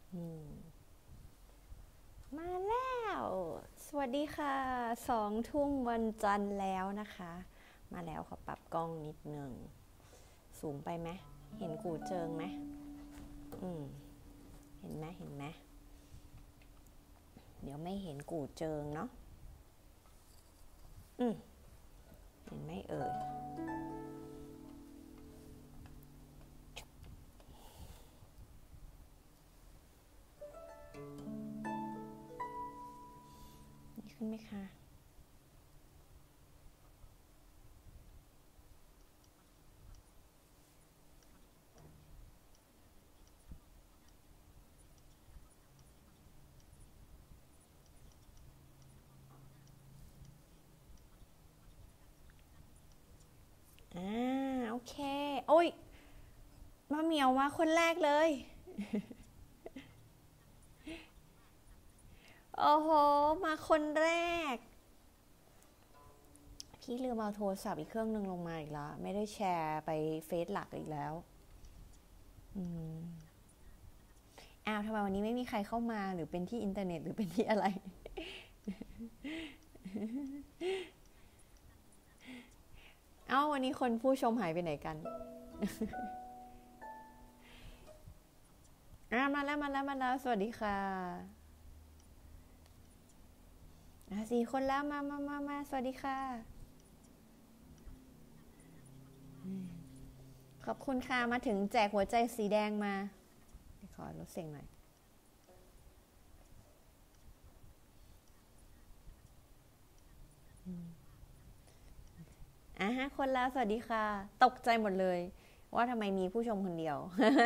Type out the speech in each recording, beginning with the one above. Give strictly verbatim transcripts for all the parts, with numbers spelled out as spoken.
อืมมาแล้วสวัสดีค่ะสองทุ่มวันจันทร์แล้วนะคะมาแล้วขอปรับกล้องนิดนึงสูงไปไหมเห็นกูเจิงไหมอืมเห็นไหมเห็นไหมเดี๋ยวไม่เห็นกูเจิงเนาะอืมเห็นไหมเอ่ยนี่ขึ้นไหมคะอ่าโอเคโอ้ยมาเหมียวมาคนแรกเลยโอ้โหมาคนแรกพี่ลืมเอาโทรศัพท์อีกเครื่องหนึ่งลงมาอีกแล้วไม่ได้แชร์ไปเฟซหลักอีกแล้วอืม อ้าวทำไมวันนี้ไม่มีใครเข้ามาหรือเป็นที่อินเทอร์เน็ตหรือเป็นที่อะไรเอ้าวันนี้คนผู้ชมหายไปไหนกันอ่ามาแล้วมาแล้วมาแล้วสวัสดีค่ะอ่าสี่คนแล้วมามามามาสวัสดีค่ะขอบคุณค่ะมาถึงแจกหัวใจสีแดงมาขอลดเสียงหน่อยอ่ะห้าคนแล้วสวัสดีค่ะตกใจหมดเลยว่าทำไมมีผู้ชมคนเดียว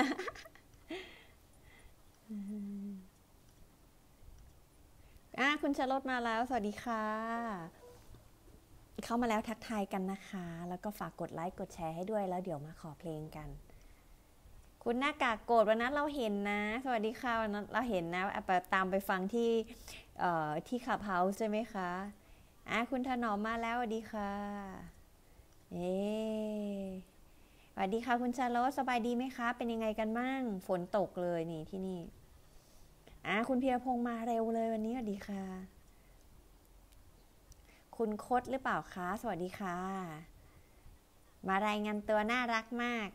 อ่ะคุณชลดมาแล้วสวัสดีค่ะ เข้ามาแล้วทักทายกันนะคะแล้วก็ฝากกดไลค์กดแชร์ให้ด้วยแล้วเดี๋ยวมาขอเพลงกันคุณหน้ากากโกรธวันนั้นเราเห็นนะสวัสดีค่ะวันนั้นเราเห็นนะไปตามไปฟังที่ที่คลับเฮาส์ใช่ไหมคะอ่ะคุณถนอมมาแล้วสวัสดีค่ะเอ๊สวัสดีค่ะคุณชาโลสบายดีไหมคะเป็นยังไงกันบ้างฝนตกเลยนี่ที่นี่อ่ะคุณเพียรพงษ์มาเร็วเลยวันนี้สวัสดีค่ะคุณคดหรือเปล่าคะสวัสดีค่ะ มารายงานตัวน่ารักมาก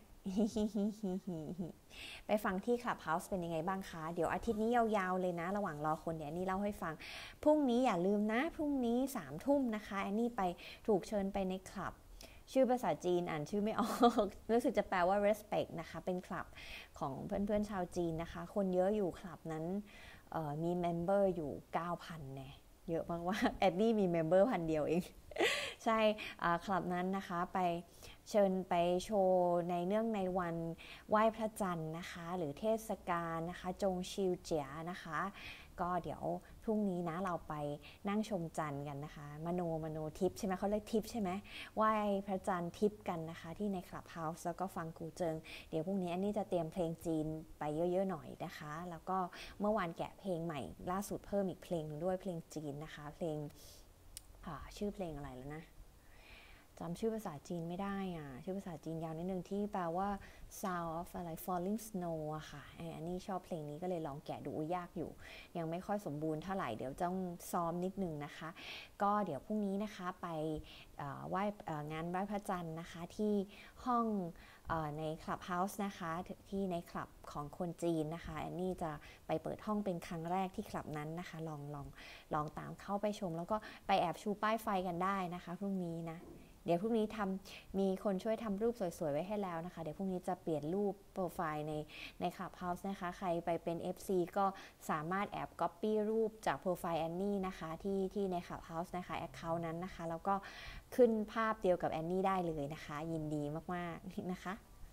ไปฟังที่คลับเฮาส์เป็นยังไงบ้างคะเดี๋ยวอาทิตย์นี้ยาวๆเลยนะระหว่างรอคนเดี๋ยวนี่เล่าให้ฟังพรุ่งนี้อย่าลืมนะพรุ่งนี้สามทุ่มนะคะแอนนี่ไปถูกเชิญไปในคลับชื่อภาษาจีนอ่านชื่อไม่ออกรู้สึกจะแปลว่า respect นะคะเป็นคลับของเพื่อนๆชาวจีนนะคะคนเยอะอยู่คลับนั้นมีเมมเบอร์อยู่ เก้าพัน แน่เยอะมากว่าแอนนี่มีเมมเบอร์พันเดียวเองใช่คลับนั้นนะคะไปเชิญไปโชว์ในเนื่องในวันไหว้พระจันทร์นะคะหรือเทศกาลนะคะจงชิวเจียนะคะก็เดี๋ยวพรุ่งนี้นะเราไปนั่งชมจันทร์กันนะคะมโนมโนทิปใช่ไหมเขาเรียกทิปใช่ไหมไหว้พระจันทร์ทิปกันนะคะที่ในคลับเฮาส์แล้วก็ฟังกูเจิงเดี๋ยวพรุ่งนี้อันนี้จะเตรียมเพลงจีนไปเยอะๆหน่อยนะคะแล้วก็เมื่อวานแกะเพลงใหม่ล่าสุดเพิ่มอีกเพลงนึงด้วยเพลงจีนนะคะเพลงชื่อเพลงอะไรแล้วนะจำชื่อภาษาจีนไม่ได้อ่ะชื่อภาษาจีนยาวนิดนึงที่แปลว่า sound of อะไร falling snow อะค่ะอันนี้ชอบเพลงนี้ก็เลยลองแกะดูยากอยู่ยังไม่ค่อยสมบูรณ์เท่าไหร่เดี๋ยวต้องซ้อมนิดนึงนะคะก็เดี๋ยวพรุ่งนี้นะคะไปไหว้งานไหว้พระจันทร์นะคะที่ห้องในคลับเฮาส์นะคะที่ในคลับของคนจีนนะคะอันนี้จะไปเปิดห้องเป็นครั้งแรกที่คลับนั้นนะคะลองลองลองตามเข้าไปชมแล้วก็ไปแอบชูป้ายไฟกันได้นะคะพรุ่งนี้นะเดี๋ยวพรุ่งนี้ทำมีคนช่วยทำรูปสวยๆไว้ให้แล้วนะคะเดี๋ยวพรุ่งนี้จะเปลี่ยนรูปโปรไฟล์ในใน Clubhouse นะคะใครไปเป็น เอฟ ซี ก็สามารถแอบ Copy รูปจากโปรไฟล์แอนนี่นะคะที่ที่ใน Clubhouse นะคะ Account นั้นนะคะแล้วก็ขึ้นภาพเดียวกับแอนนี่ได้เลยนะคะยินดีมากๆนะคะ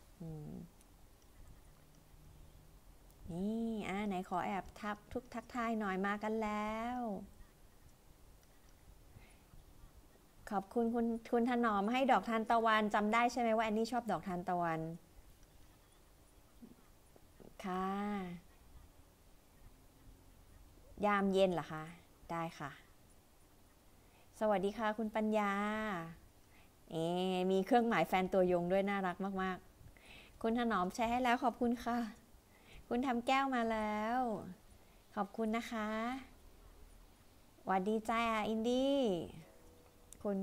นี่อ่าไหนขอแอบทักทุกทักทายหน่อยมากันแล้วขอบคุณคุณคุณถนอมให้ดอกทานตะวันจำได้ใช่ไหมว่าแอนนี่ชอบดอกทานตะวันค่ะยามเย็นเหรอคะได้ค่ะสวัสดีค่ะคุณปัญญาเอมีเครื่องหมายแฟนตัวยงด้วยน่ารักมากๆคุณถนอมแชร์ให้แล้วขอบคุณค่ะคุณทำแก้วมาแล้วขอบคุณนะคะหวัดดีจ้าอินดี้คุณ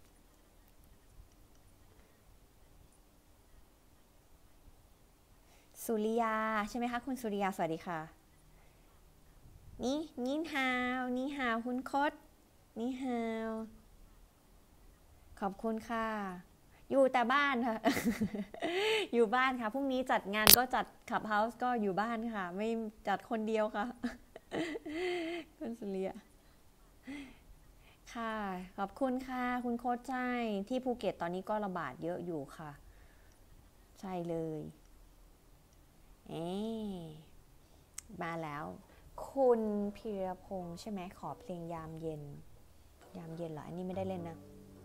สุริยาใช่ไหมคะคุณสุริยาสวัสดีค่ะนี่นี่ฮาวนี่ฮาวคุณคดนี่ฮาวขอบคุณค่ะอยู่แต่บ้านค่ะ อยู่บ้านค่ะพรุ่งนี้จัดงานก็จัดขับเฮาส์ก็อยู่บ้านค่ะไม่จัดคนเดียวค่ะคุณสุริยาค่ะขอบคุณค่ะคุณโค้ชใจที่ภูเก็ตตอนนี้ก็ระบาดเยอะอยู่ค่ะใช่เลยเอ๊มาแล้วคุณพีรพงษ์ใช่ไหมขอเพลงยามเย็นยามเย็นเหรออันนี้ไม่ได้เล่นนะ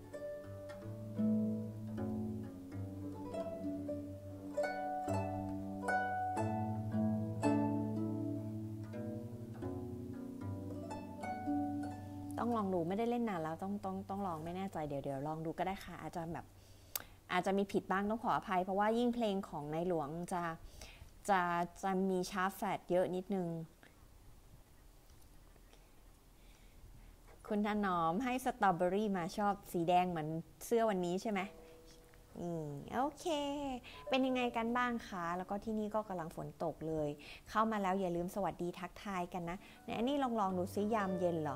ต้องลองดูไม่ได้เล่นนานแล้วต้องต้องต้องลองไม่แน่ใจเดี๋ยวเดี๋ยวลองดูก็ได้ค่ะอาจจะแบบอาจจะมีผิดบ้างต้องขออภัยเพราะว่ายิ่งเพลงของในหลวงจะจะจะมีชาร์ปแฟลตเยอะนิดนึงคุณถนอมให้สตรอเบอรี่มาชอบสีแดงเหมือนเสื้อวันนี้ใช่ไหมอืมโอเคเป็นยังไงกันบ้างคะแล้วก็ที่นี่ก็กำลังฝนตกเลยเข้ามาแล้วอย่าลืมสวัสดีทักทายกันนะเนี่ยอันนี้ลองลองดูซิยามเย็นเหรอ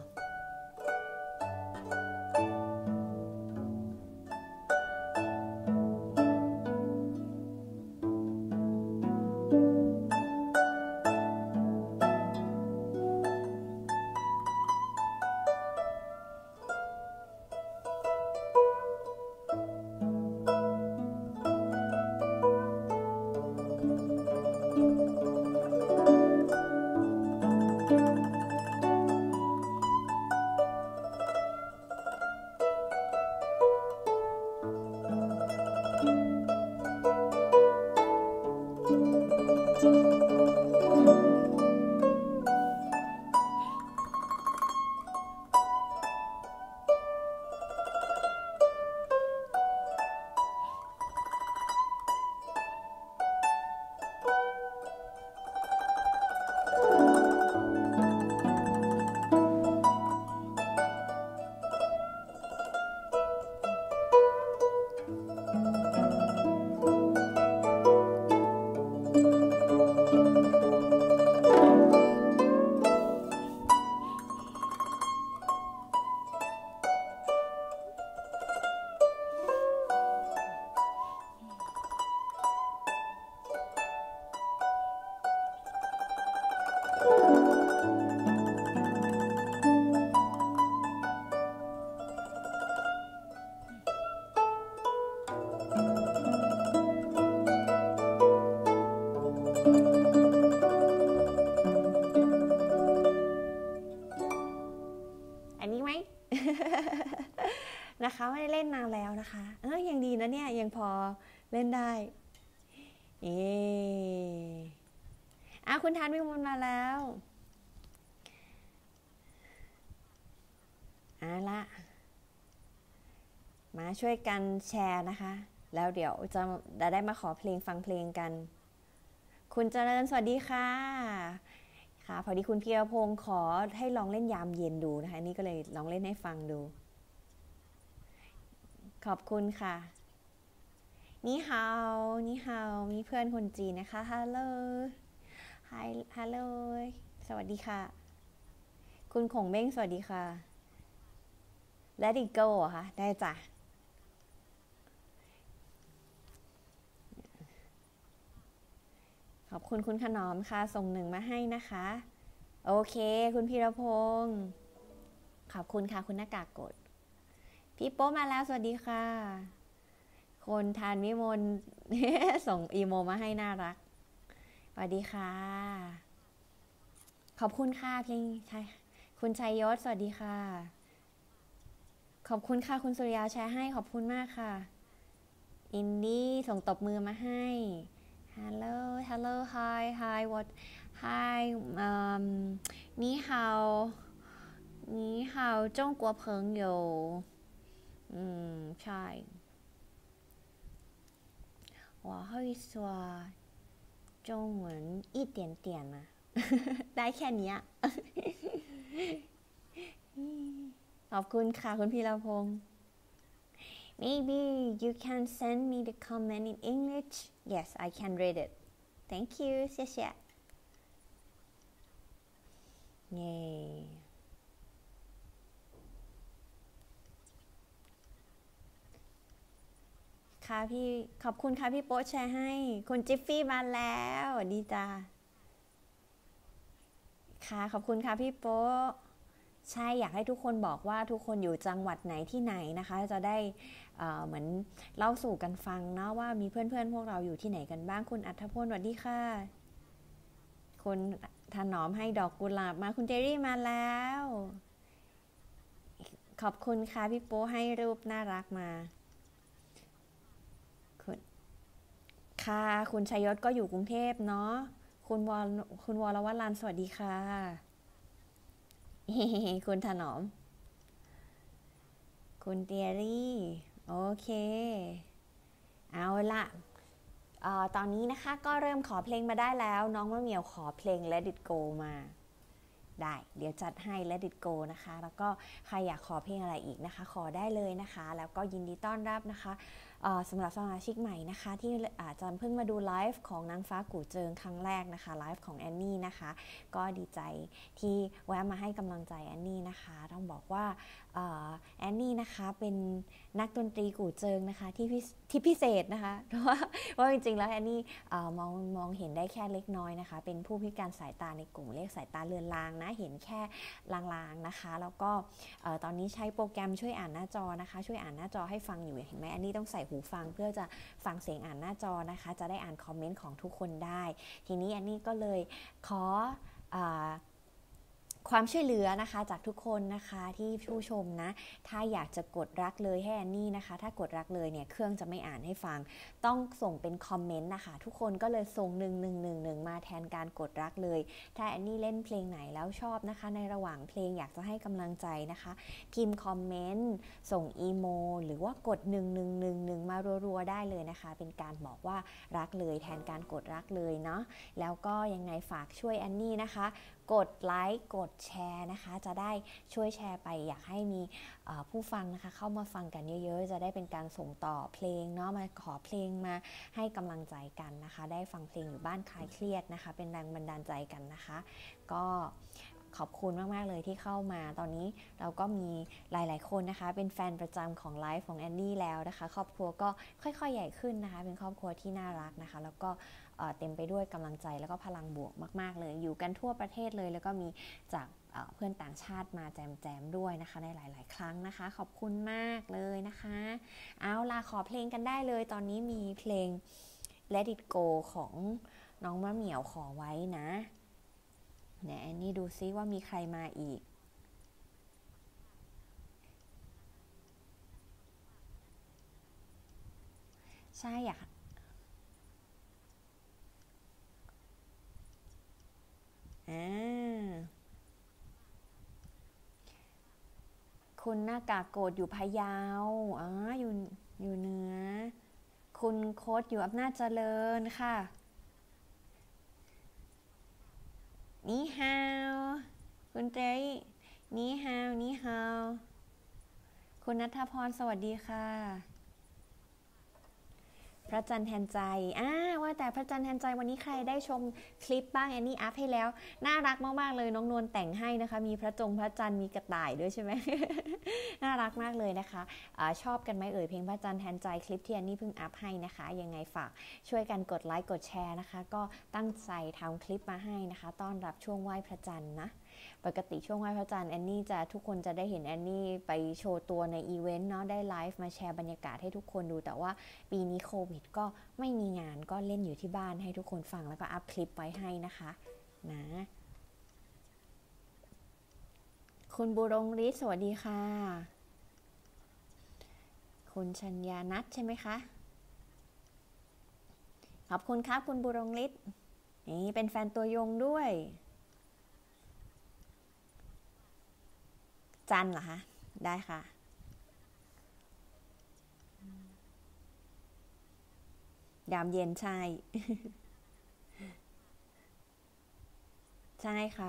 นะคะไม่ได้เล่นนานแล้วนะคะเออยังดีนะเนี่ยยังพอเล่นได้เอออ่ะคุณทานวิมลมาแล้วอ่ะละมาช่วยกันแชร์นะคะแล้วเดี๋ยวจะได้มาขอเพลงฟังเพลงกันคุณเจริญสวัสดีค่ะค่ะพอดีคุณพีรพงศ์ขอให้ลองเล่นยามเย็นดูนะคะนี่ก็เลยลองเล่นให้ฟังดูขอบคุณค่ะนี่ฮาวนี่ฮาวมีเพื่อนคนจีนนะคะฮัลโหลไฮฮัลโหลสวัสดีค่ะคุณคงเบ้งสวัสดีค่ะ Let it go เหรอคะได้จ้ะขอบคุณคุณขนอมค่ะส่งหนึ่งมาให้นะคะโอเคคุณพีรพงศ์ขอบคุณค่ะคุณหน้ากากกดพี่โป๊มาแล้วสวัสดีค่ะคนทานวิมล ส่งอีโมมาให้น่ารักสวัสดีค่ะขอบคุณค่ะเพลงใช่คุณชัยยศสวัสดีค่ะขอบคุณค่ะคุณสุริยาแชร์ให้ขอบคุณมากค่ะอินดี้ส่งตบมือมาให้ Hello Hello Hi Hi What Hi 你好你好中国朋友อืมใช่我会说จงเหมือนอีเตียนเตียนนะได้แค่นี้ขอบคุณค่ะคุณพีรพงศ์ maybe you can send me the comment in English yes I can read it thank you 谢谢เย้ค่ะพี่ขอบคุณค่ะพี่โป๊แชร์ให้คุณจิฟฟี่มาแล้วดีจ้าค่ะขอบคุณค่ะพี่โป๊ใช่อยากให้ทุกคนบอกว่าทุกคนอยู่จังหวัดไหนที่ไหนนะคะจะได้เหมือนเล่าสู่กันฟังเนาะว่ามีเพื่อนๆพวกเราอยู่ที่ไหนกันบ้างคุณอัธพลสวัสดีค่ะคุณถนอมให้ดอกกุหลาบมาคุณเจรี่มาแล้วขอบคุณค่ะพี่โป๊ให้รูปน่ารักมาคุณค่ะคุณชัยยศก็อยู่กรุงเทพเนาะคุณวรคุณวรวัฒน์ลานสวัสดีค่ะคุณถนอมคุณเตียรี่โอเคเอาละเอ่อตอนนี้นะคะก็เริ่มขอเพลงมาได้แล้วน้องมะเหมียวขอเพลง Let It Go มาได้เดี๋ยวจัดให้ Let It Go นะคะแล้วก็ใครอยากขอเพลงอะไรอีกนะคะขอได้เลยนะคะแล้วก็ยินดีต้อนรับนะคะสำหรับสมาชิกใหม่นะคะที่อาจจะเพิ่งมาดูไลฟ์ของนางฟ้ากู่เจิงครั้งแรกนะคะไลฟ์ของแอนนี่นะคะก็ดีใจที่แวะมาให้กำลังใจแอนนี่นะคะต้องบอกว่าแอนนี่นะคะเป็นนักดนตรีกู่เจิงนะคะที่ที่พิเศษนะคะเพราะว่าว่าจริงๆแล้วแอนนี่มองมองเห็นได้แค่เล็กน้อยนะคะเป็นผู้พิการสายตาในกลุ่มเรียกสายตาเลือนลางนะเห็นแค่ลางๆนะคะแล้วก็ตอนนี้ใช้โปรแกรมช่วยอ่านหน้าจอนะคะช่วยอ่านหน้าจอให้ฟังอยู่เห็นไหมแอนนี่ต้องใส่หูฟังเพื่อจะฟังเสียงอ่านหน้าจอนะคะจะได้อ่านคอมเมนต์ของทุกคนได้ทีนี้แอนนี่ก็เลยขอความช่วยเหลือนะคะจากทุกคนนะคะที่ผู้ชมนะถ้าอยากจะกดรักเลยให้แอนนี่นะคะถ้ากดรักเลยเนี่ยเครื่องจะไม่อ่านให้ฟังต้องส่งเป็นคอมเมนต์นะคะทุกคนก็เลยส่งหนึ่งหนึ่งหนึ่งหนึ่งมาแทนการกดรักเลยถ้าแอนนี่เล่นเพลงไหนแล้วชอบนะคะในระหว่างเพลงอยากจะให้กำลังใจนะคะพิมพ์คอมเมนต์ส่งอีโมหรือว่ากดหนึ่งหนึ่งหนึ่งหนึ่งมารัวๆได้เลยนะคะเป็นการบอกว่ารักเลยแทนการกดรักเลยเนาะแล้วก็ยังไงฝากช่วยแอนนี่นะคะกดไลค์กดแชร์นะคะจะได้ช่วยแชร์ไปอยากให้มีผู้ฟังนะคะเข้ามาฟังกันเยอะๆจะได้เป็นการส่งต่อเพลงเนาะมาขอเพลงมาให้กำลังใจกันนะคะได้ฟังเพลงอยู่บ้านคลายเครียดนะคะเป็นแรงบันดาลใจกันนะคะก็ขอบคุณมากๆเลยที่เข้ามาตอนนี้เราก็มีหลายๆคนนะคะเป็นแฟนประจำของไลฟ์ของแอนนี่แล้วนะคะครอบครัวก็ค่อยๆใหญ่ขึ้นนะคะเป็นครอบครัวที่น่ารักนะคะแล้วก็เต็มไปด้วยกำลังใจแล้วก็พลังบวกมากๆเลยอยู่กันทั่วประเทศเลยแล้วก็มีจากเพื่อนต่างชาติมาแจมๆด้วยนะคะในหลายๆครั้งนะคะขอบคุณมากเลยนะคะเอาล่ะขอเพลงกันได้เลยตอนนี้มีเพลง Let It Go ของน้องมะเหมียวขอไว้นะเนี่ยแอนนี่ดูซิว่ามีใครมาอีกใช่อยากอ่าคุณหน้ากากโกดอยู่พะเยาอ๋ออยู่อยู่เหนือคุณโค้ดอยู่อำนาจเจริญค่ะนี่ฮาวคุณเจรี่นี่ฮาวนี่ฮาวคุณณัฐพรสวัสดีค่ะพระจันทร์แทนใจอ่าว่าแต่พระจันทร์แทนใจวันนี้ใครได้ชมคลิปบ้างแอนนี่อัพให้แล้วน่ารักมากๆเลยน้องนวลแต่งให้นะคะมีพระจงพระจันทร์มีกระต่ายด้วยใช่ไหม น่ารักมากเลยนะคะอะชอบกันไหมเอ่ยเพลงพระจันทร์แทนใจคลิปที่แอนนี่เพิ่งอัพให้นะคะยังไงฝากช่วยกันกดไลค์กดแชร์นะคะก็ตั้งใจทำคลิปมาให้นะคะต้อนรับช่วงไหว้พระจันทร์นะปกติช่วงไหว้พระจันทร์แอนนี่จะทุกคนจะได้เห็นแอนนี่ไปโชว์ตัวในอีเวนต์เนาะได้ไลฟ์มาแชร์บรรยากาศให้ทุกคนดูแต่ว่าปีนี้โควิดก็ไม่มีงานก็เล่นอยู่ที่บ้านให้ทุกคนฟังแล้วก็อัพคลิปไว้ให้นะคะนะคุณบุรงฤทธิ์สวัสดีค่ะคุณชัญญานัทใช่ไหมคะขอบคุณครับคุณบุรงฤทธิ์นี่เป็นแฟนตัวยงด้วยจันเหรอคะได้ค่ะยามเย็นใช่ใช่ค่ะ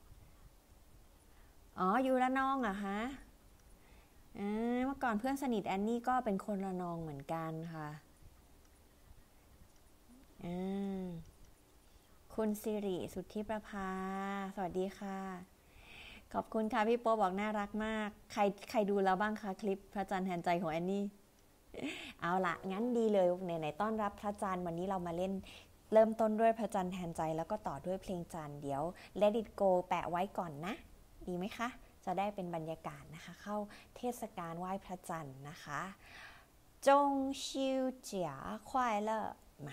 อ๋ออยู่ระนองเหรอคะอ่าเมื่อก่อนเพื่อนสนิทแอนนี่ก็เป็นคนระนองเหมือนกันค่ะอ่าคุณสิริสุทธิประภาสวัสดีค่ะขอบคุณค่ะพี่โป๊บอกน่ารักมากใครใครดูแล้วบ้างคะคลิปพระจันทร์แทนใจของแอนนี่เอาละงั้นดีเลยไหนๆต้อนรับพระจันทร์วันนี้เรามาเล่นเริ่มต้นด้วยพระจันทร์แทนใจแล้วก็ต่อด้วยเพลงจันทร์เดี๋ยว Let it go แปะไว้ก่อนนะดีไหมคะจะได้เป็นบรรยากาศนะคะเข้าเทศกาลไหว้พระจันทร์นะคะจงชิวเจียควายเลอมา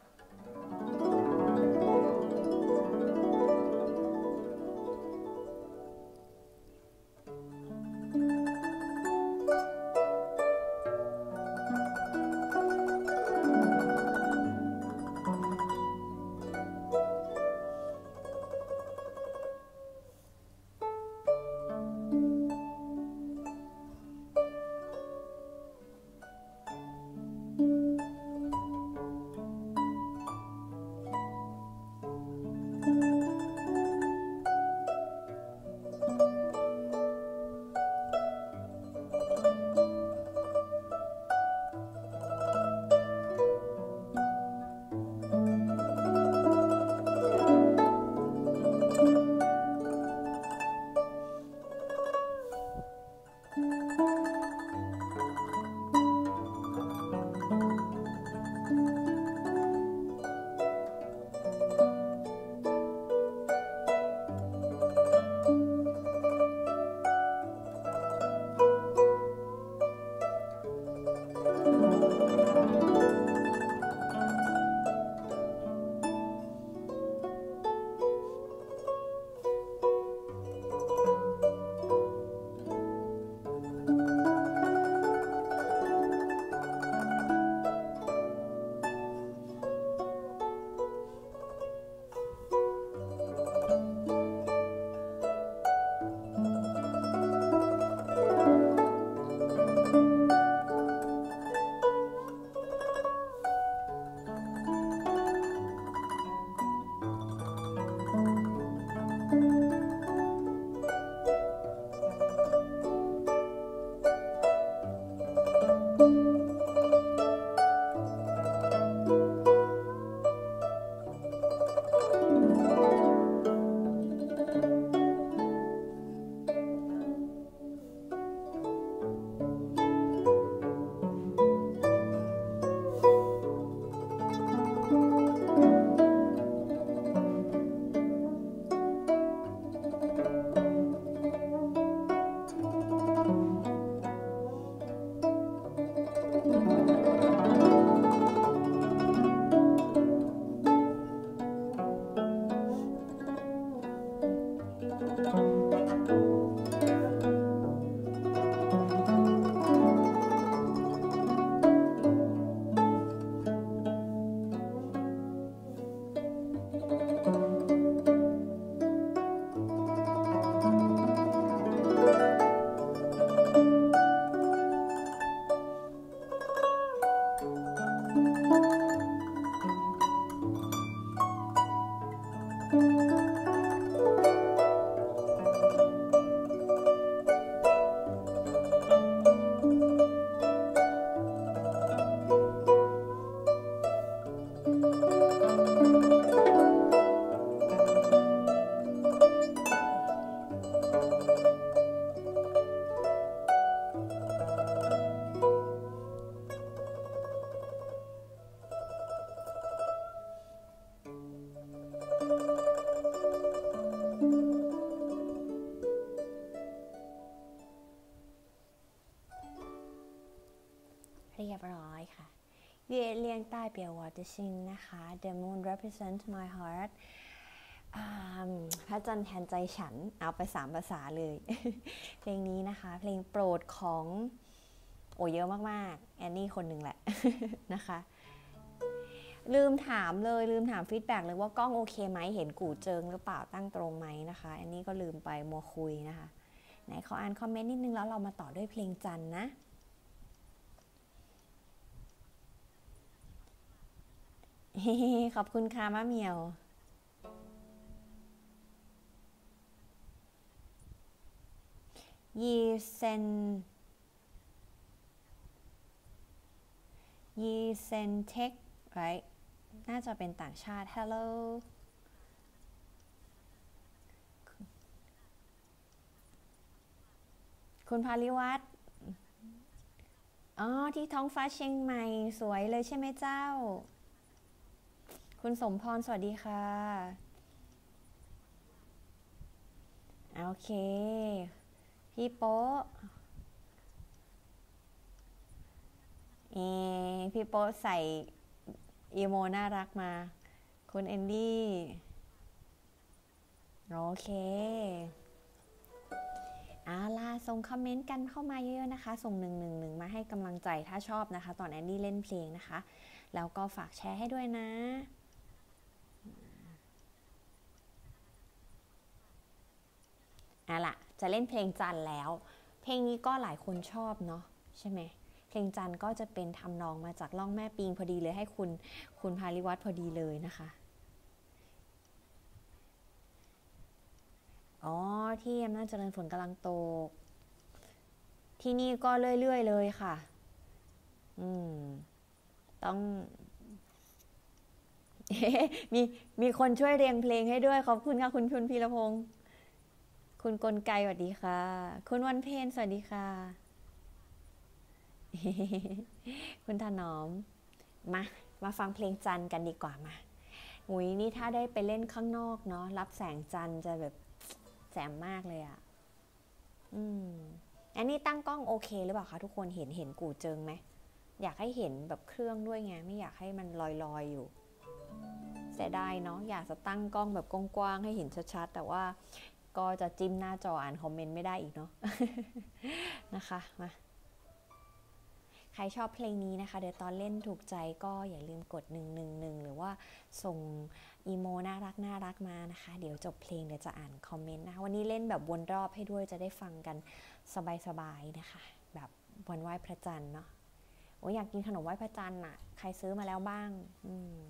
เรียบร้อยค่ะเย่เลียงใต้เปียววอเตชิงนะคะ The moon represents my heart พระจันทร์แทนใจฉันเอาไปสามภาษาเลย เพลงนี้นะคะเพลงโปรดของโอ้เยอะมากๆแอนนี่คนหนึ่งแหละ นะคะลืมถามเลยลืมถามฟีดแบ็กเลยว่ากล้องโอเคไหมเห็นกู่เจิงหรือเปล่าตั้งตรงไหมนะคะอันนี้ก็ลืมไปมัวคุยนะคะไหนขออ่านคอมเมนต์นิดนึงแล้วเรามาต่อด้วยเพลงจันนะ ขอบคุณค่ะมะเหมียวยีเซนยีเซนเทค right น่าจะเป็นต่างชาติ hello คุณภาริวัฒน์อ๋อที่ท้องฟ้าเชียงใหม่สวยเลยใช่ไหมเจ้าคุณสมพรสวัสดีค่ะโอเคพี่โป๊ะเอพี่โป๊ะใส่อีโมน่ารักมาคุณเอนดี้โอเคอาล่ะส่งคอมเมนต์กันเข้ามาเยอะๆนะคะส่งหนึ่งหนึ่งหนึ่งมาให้กำลังใจถ้าชอบนะคะตอนแอนดี้เล่นเพลงนะคะแล้วก็ฝากแชร์ให้ด้วยนะอ่ะล่ะจะเล่นเพลงจันแล้วเพลงนี้ก็หลายคนชอบเนาะใช่ไหมเพลงจันก็จะเป็นทำนองมาจากล่องแม่ปิงพอดีเลยให้คุณคุณภาริวัฒน์พอดีเลยนะคะอ๋อที่อำนาจเจริญฝนกำลังตกที่นี่ก็เรื่อยๆเลยค่ะอืมต้อง มีมีคนช่วยเรียงเพลงให้ด้วยขอบคุณค่ะคุณพุนพีรพงศ์คุณกลไกสวัสดีค่ะคุณวันเพ็ญสวัสดีค่ะคุณถนอมมามาฟังเพลงจันกันดีกว่ามาอุ้ยนี่ถ้าได้ไปเล่นข้างนอกเนาะรับแสงจันจะแบบแจ่มมากเลยอ่ะอืมอันนี้ตั้งกล้องโอเคหรือเปล่าคะทุกคนเห็นเห็นกูเจิงไหมอยากให้เห็นแบบเครื่องด้วยไงไม่อยากให้มันลอยๆอยู่เสียดายเนาะอยากจะตั้งกล้องแบบกว้างๆให้เห็นชัดๆแต่ว่าก็จะจิ้มหน้าจออ่านคอมเมนต์ไม่ได้อีกเนาะ นะคะมาใครชอบเพลงนี้นะคะเดี๋ยวตอนเล่นถูกใจก็อย่าลืมกดหนึ่งหนึ่งหนึ่งหรือว่าส่งอีโมน่ารักน่ารักมานะคะเดี๋ยวจบเพลงเดี๋ยวจะอ่านคอมเมนต์นะคะวันนี้เล่นแบบวนรอบให้ด้วยจะได้ฟังกันสบายๆนะคะแบบวันไหว้พระจันทร์เนาะโอ้ยอยากกินขนมไหว้พระจันทร์อ่ะใครซื้อมาแล้วบ้างอืม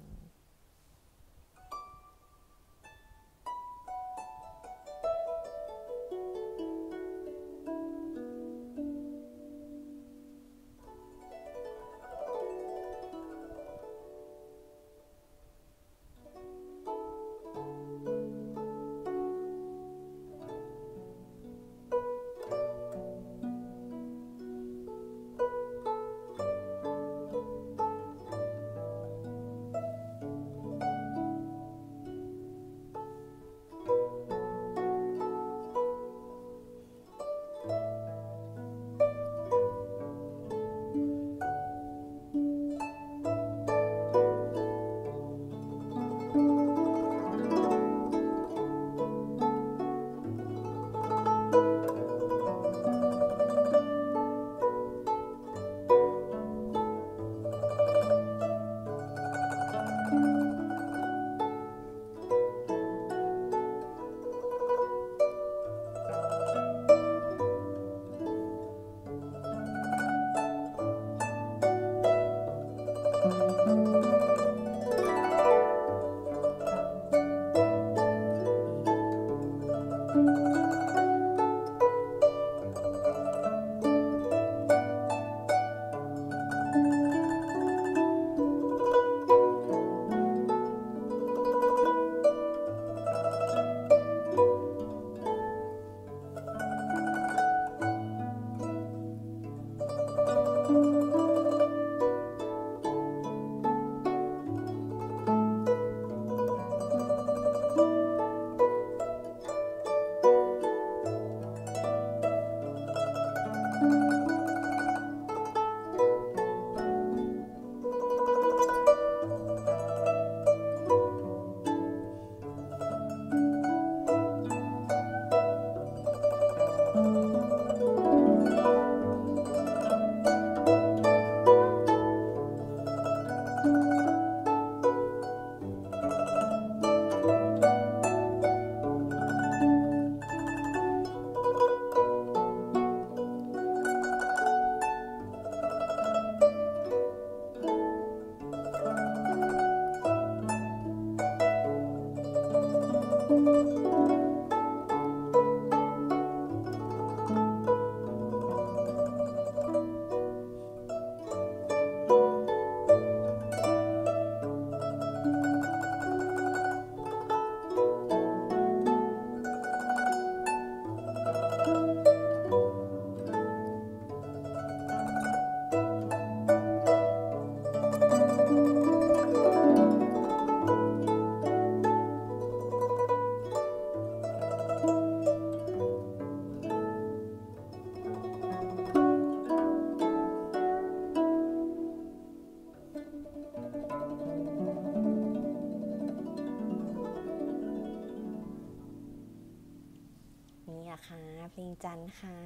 นะคะ เพลงจันทร์ค่ะ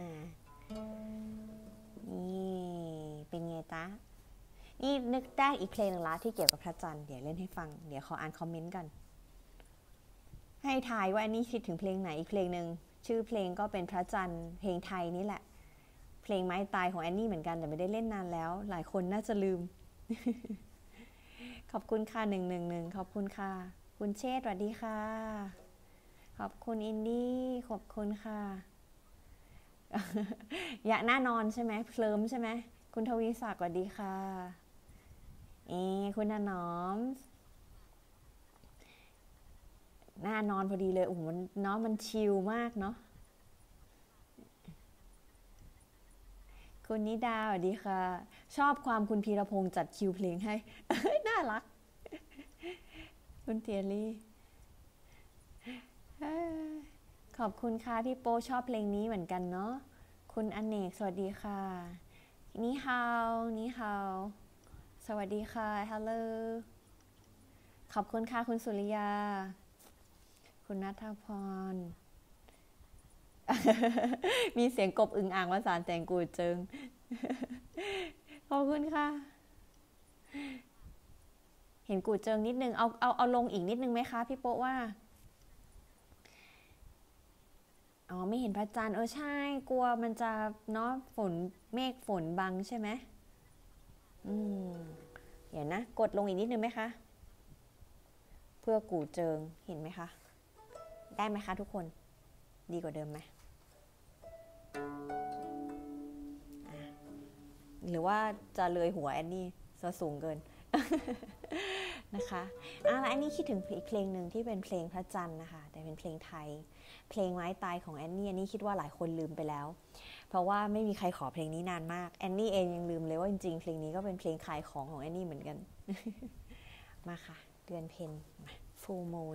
นี่เป็นไงจ๊ะนี่นึกได้อีกเพลงหนึ่งละที่เกี่ยวกับพระจันทร์เดี๋ยวเล่นให้ฟังเดี๋ยวขออ่านคอมเมนต์กันให้ทายว่าอันนี้คิดถึงเพลงไหนอีกเพลงหนึ่งชื่อเพลงก็เป็นพระจันทร์เพลงไทยนี่แหละเพลงไม้ตายของแอนนี่เหมือนกันแต่ไม่ได้เล่นนานแล้วหลายคนน่าจะลืม ขอบคุณค่ะหนึ่งหนึ่งหนึ่งขอบคุณค่ะคุณเชษฐ์สวัสดีค่ะขอบคุณอินดี้ขอบคุณค่ะอยากหน้านอนใช่ไหมเคลิ้มใช่ไหมคุณทวีศักดิ์สวัสดีค่ะเอคุณถนอมหน้านอนพอดีเลยโอ้โหมันเนาะมันชิลมากเนาะคุณนิดาสวัสดีค่ะชอบความคุณพีรพงษ์จัดคิวเพลงให้น่ารักคุณเทียรี่ขอบคุณค่ะพี่โปชอบเพลงนี้เหมือนกันเนาะคุณอเนกสวัสดีค่ะนี่ฮาวนี่ฮาวสวัสดีค่ะฮัลโหลขอบคุณค่ะคุณสุริยาคุณณัฐพรมีเสียงกบอึ่งอ่างภาษาแตงกูเจิงขอบคุณค่ะเห็นกูเจิงนิดนึงเอาเอาเอาลงอีกนิดนึงไหมคะพี่โป๊ะว่าอ๋อไม่เห็นพระจันทร์เออใช่กลัวมันจะเนาะฝนเมฆฝนบังใช่ไหมอืมเดี๋ยวนะกดลงอีกนิดนึงไหมคะเพื่อกูเจิงเห็นไหมคะได้ไหมคะทุกคนดีกว่าเดิมไหมหรือว่าจะเลยหัวแอนนี่ซะสูงเกินนะคะอ่ะแล้วแอนนี่คิดถึงอีกเพลงหนึ่งที่เป็นเพลงพระจันทร์นะคะแต่เป็นเพลงไทยเพลงไม้ตายของแอนนี่แอนนี่คิดว่าหลายคนลืมไปแล้วเพราะว่าไม่มีใครขอเพลงนี้นานมากแอนนี่เองยังลืมเลยว่าจริงๆเพลงนี้ก็เป็นเพลงขายของของแอนนี่เหมือนกันมาค่ะเดือนเพ็ญมา Full Moon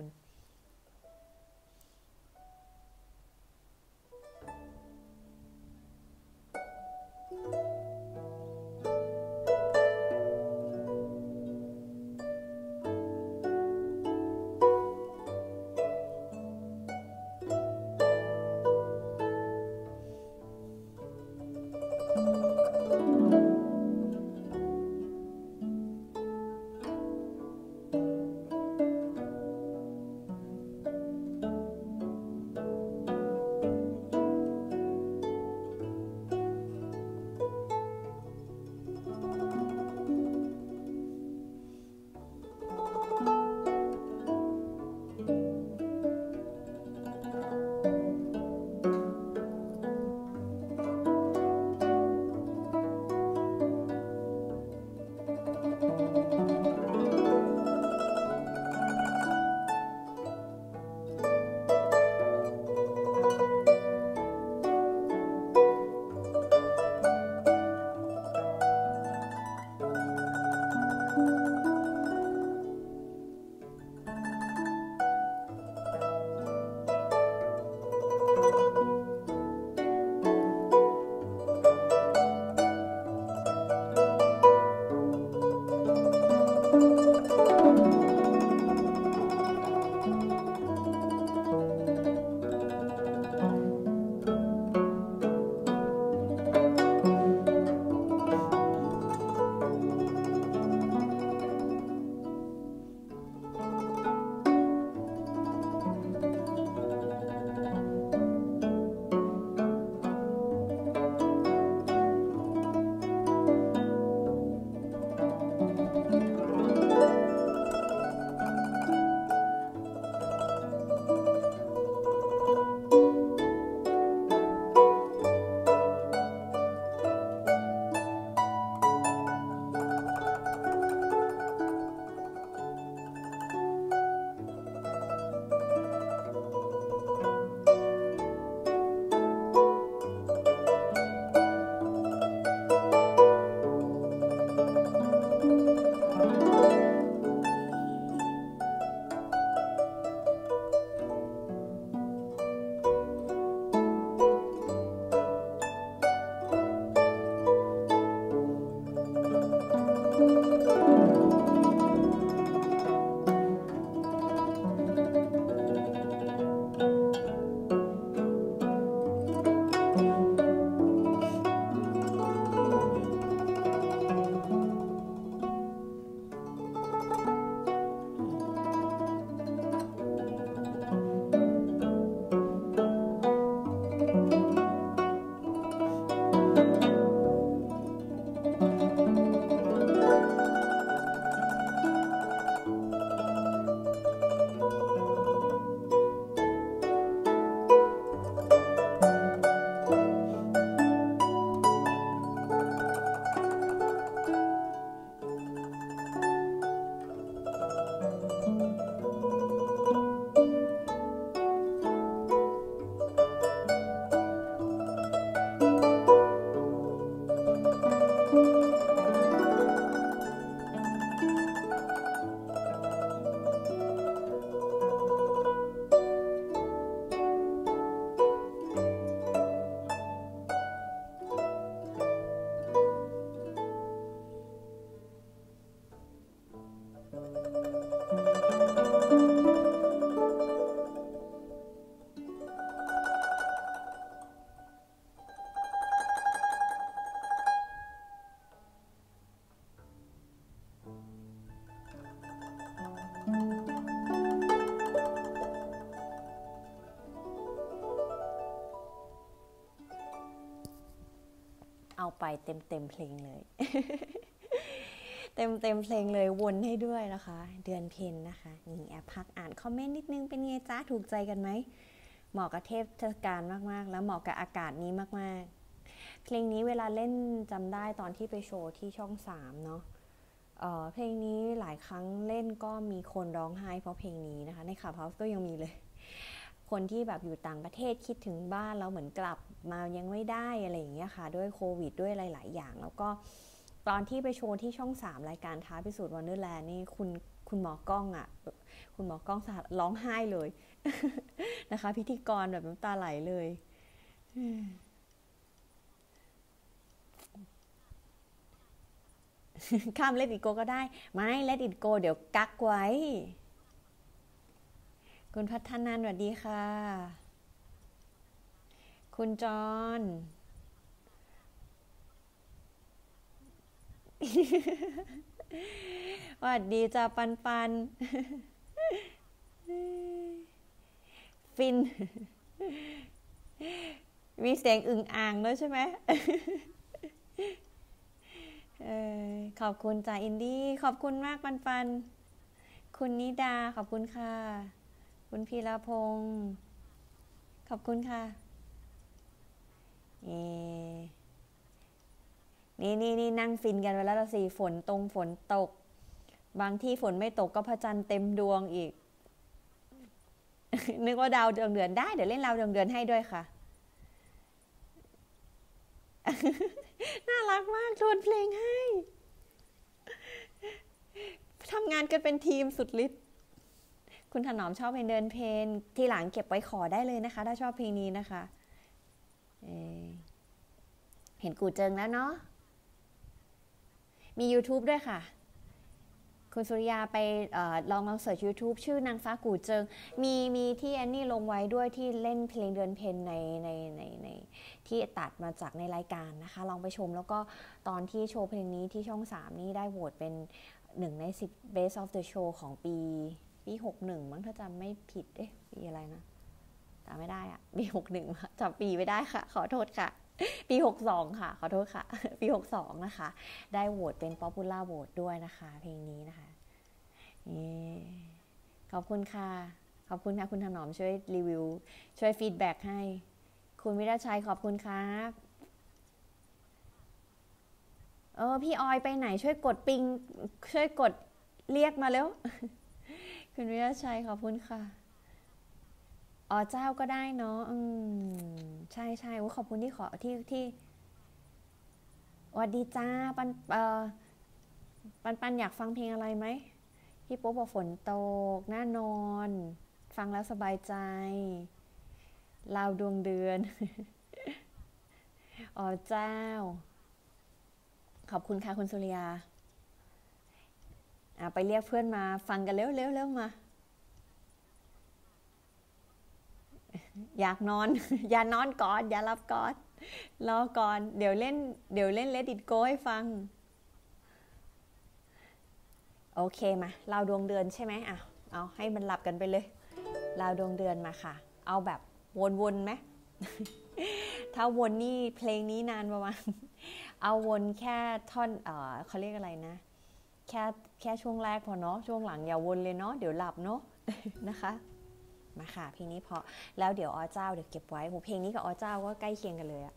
เอาไปเต็มเต็มเพลงเลย เต็มเต็มเพลงเลยวนให้ด้วยนะคะเดือนเพ็ญนะคะนี่แอบพักอ่านคอมเมนต์นิดนึงเป็นไงจ้าถูกใจกันไหมเหมาะกับเทศกาลมากๆแล้วเหมาะกับอากาศนี้มากๆเพลงนี้เวลาเล่นจำได้ตอนที่ไปโชว์ที่ช่องสามเนาะเอ่อเพลงนี้หลายครั้งเล่นก็มีคนร้องไห้เพราะเพลงนี้นะคะในคลับเฮาส์ก็ยังมีเลยคนที่แบบอยู่ต่างประเทศคิดถึงบ้านแล้วเหมือนกลับมายังไม่ได้อะไรอย่างเงี้ยค่ะด้วยโควิดด้วยหลายๆอย่างแล้วก็ตอนที่ไปโชว์ที่ช่องสามรายการท้าพิสูจน์วันเดอร์แลนด์นี่คุณคุณหมอกล้องอ่ะคุณหมอกล้องร้องไห้เลย นะคะพิธีกรแบบน้ำตาไหลเลยข้าม Let It Go ก็ได้ไม่ Let It Go เดี๋ยวกักไว้คุณพัฒนันท์สวัสดีค่ะคุณจอนสวัสดีจ้าปันปันฟินมีเสียงอึ่งอ่างด้วยใช่ไหมเออขอบคุณจ้าอินดี้ขอบคุณมากปันปันคุณนิดาขอบคุณค่ะคุณพีรพงศ์ขอบคุณค่ะเอนี่นี่นี่นั่งฟินกันไปแล้วละสิฝนตรงฝนตกบางที่ฝนไม่ตกก็พระจันทร์เต็มดวงอีก นึกว่าดาวดวงเดือนได้เดี๋ยวเล่นดาวดวงเดือนให้ด้วยค่ะ น่ารักมากชวนเพลงให้ทำงานกันเป็นทีมสุดฤทธิ์คุณถนอมชอบเพลงเดินเพลงทีหลังเก็บไว้ขอได้เลยนะคะถ้าชอบเพลงนี้นะคะ เ, เห็นกูเจิงแล้วเนาะมี YouTube ด้วยค่ะคุณสุริยาไปเออลองลองเสิร์ช YouTube ชื่อนางฟ้ากูเจิงมีมีที่แอนนี่ลงไว้ด้วยที่เล่นเพลงเดือนเพ็ญในในในในที่ตัดมาจากในรายการนะคะลองไปชมแล้วก็ตอนที่โชว์เพลงนี้ที่ช่องสามนี่ได้โหวตเป็นหนึ่งในสิบ Best of the Show ของปีปีหกสิบเอ็ดมั้งถ้าจำไม่ผิดเอ๊ะปีอะไรนะจำไม่ได้อะปีหกสิบเอ็ดจำปีไม่ได้ค่ะขอโทษค่ะปีหกสิบสองค่ะขอโทษค่ะปีหกสิบสองนะคะได้โหวตเป็น Popular Vote ด้วยนะคะเพลงนี้นะคะขอบคุณค่ะขอบคุณค่ะคุณถนอมช่วยรีวิวช่วยฟีดแบ็กให้คุณวิราชัยขอบคุณครับเออพี่ออยไปไหนช่วยกดปิงช่วยกดเรียกมาแล้วคุณวิราชัยขอบคุณค่ะอ๋อเจ้าก็ได้เนาะอืมใช่ใช่ขอบคุณที่ขอที่ที่สวัสดีจ้าปันเอ่อปันปันอยากฟังเพลงอะไรไหมพี่โป๊บอกฝนตกน่านอนฟังแล้วสบายใจลาวดวงเดือนอ๋อเจ้าขอบคุณค่ะคุณสุริยาอ่ะไปเรียกเพื่อนมาฟังกันเร็วเร็วเร็วมาอยากนอนอย่านอนก่อนอย่ารับก่อนรอก่อนเดี๋ยวเล่นเดี๋ยวเล่น Let It Go ให้ฟังโอเคมาเราดวงเดือนใช่ไหมอ่ะเอาให้มันหลับกันไปเลยเราดวงเดือนมาค่ะเอาแบบวนๆไหมถ้าวนนี่เพลงนี้นานประมาณเอาวนแค่ท่อนเออเขาเรียกอะไรนะแค่แค่ช่วงแรกพอเนาะช่วงหลังอย่าวนเลยเนาะเดี๋ยวหลับเนาะนะคะมาค่ะเพลงนี้พอแล้วเดี๋ยวอ้อเจ้าเดี๋ยวเก็บไว้โหเพลงนี้กับอ้อเจ้าก็ใกล้เคียงกันเลยอะ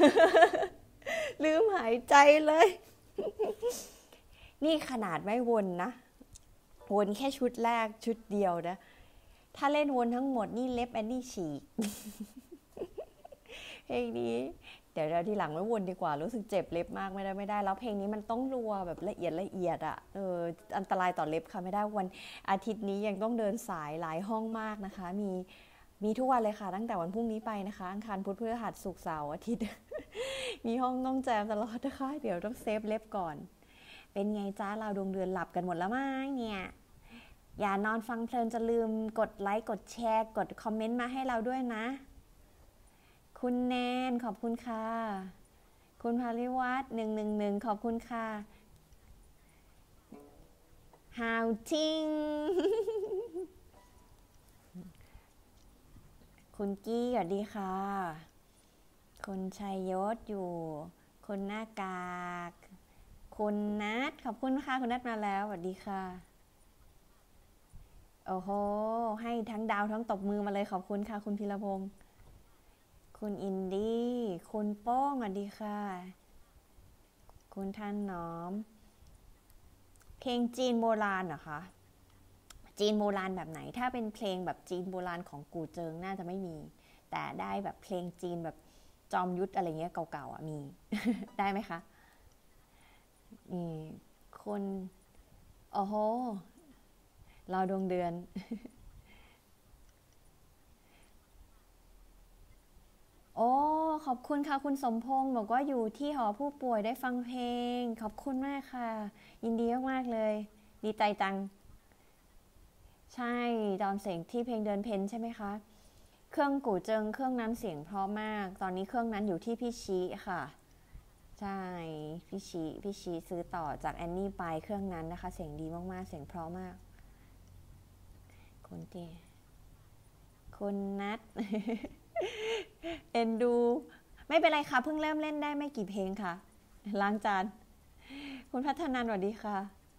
ลืมหายใจเลย นี่ขนาดไม่วนนะวนแค่ชุดแรกชุดเดียวนะถ้าเล่นวนทั้งหมดนี่เล็บแอนนี่ฉีก เพลงนี้เดี๋ยวเราทีหลังไม่วนดีกว่ารู้สึกเจ็บเล็บมากไม่ได้ไม่ได้แล้วเพลงนี้มันต้องรัวแบบละเอียดละเอียดอ่ะเอออันตรายต่อเล็บค่ะไม่ได้วันอาทิตย์นี้ยังต้องเดินสายหลายห้องมากนะคะมีมีทุกวันเลยค่ะตั้งแต่วันพรุ่งนี้ไปนะคะอังคารพุธพฤหัสศุกร์เสาร์อาทิตย์ มีห้องต้องแจมตลอดนะคะเดี๋ยวต้องเซฟเล็บก่อนเป็นไงจ้าเราดวงเดือนหลับกันหมดแล้วมั้งเนี่ยอย่านอนฟังเพลินจะลืมกดไลค์กดแชร์กดคอมเมนต์มาให้เราด้วยนะคุณแนนขอบคุณค่ะคุณภาริวัฒน์หนึ่งหนึ่งหนึ่งขอบคุณค่ะฮาวทิง คุณกี้สวัสดีค่ะคุณชัยยศอยู่คุณหน้ากากคุณนัทขอบคุณค่ะคุณนัทมาแล้วสวัสดีค่ะโอ้โหให้ทั้งดาวทั้งตบมือมาเลยขอบคุณค่ะคุณพีรพงศ์คุณอินดี้คุณโป้งสวัสดีค่ะคุณท่านน้อมเพลงจีนโบราณเหรอคะจีนโบราณแบบไหนถ้าเป็นเพลงแบบจีนโบราณของกูเจิงน่าจะไม่มีแต่ได้แบบเพลงจีนแบบจอมยุทธอะไรเงี้ยเก่าๆอ่ะมี ได้ไหมคะนี่คนโอ้โหเราดวงเดือน โอ้ขอบคุณค่ะคุณสมพงศ์บอกว่าอยู่ที่หอผู้ป่วยได้ฟังเพลงขอบคุณมากค่ะยินดีมากๆเลยดีใจจังใช่ตอนเสียงที่เพลงเดินเพนใช่ไหมคะเครื่องกู่เจิงเครื่องนั้นเสียงเพราะมากตอนนี้เครื่องนั้นอยู่ที่พี่ชีค่ะใช่พี่ชีพี่ชีซื้อต่อจากแอนนี่ไปเครื่องนั้นนะคะเสียงดีมากๆเสียงเพราะมากคุณเตคุณนัท เอ็นดูไม่เป็นไรค่ะเพิ่งเริ่มเล่นได้ไม่กี่เพลงค่ะล้างจานคุณพัฒนันสวัสดีค่ะ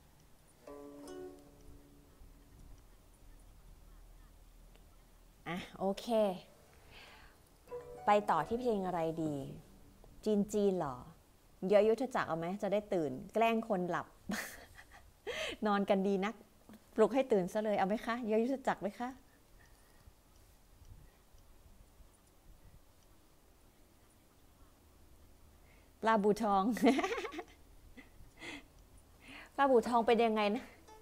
อ่ะโอเคไปต่อที่เพลงอะไรดีจีนจีนเหรอเยอะยุทธจักรเอาไหมจะได้ตื่นแกล้งคนหลับ นอนกันดีนักปลุกให้ตื่นซะเลยเอาไหมคะเยอะยุทธจักรไหมคะปลาบูทอง ปลาบูทองเป็นยังไงนะ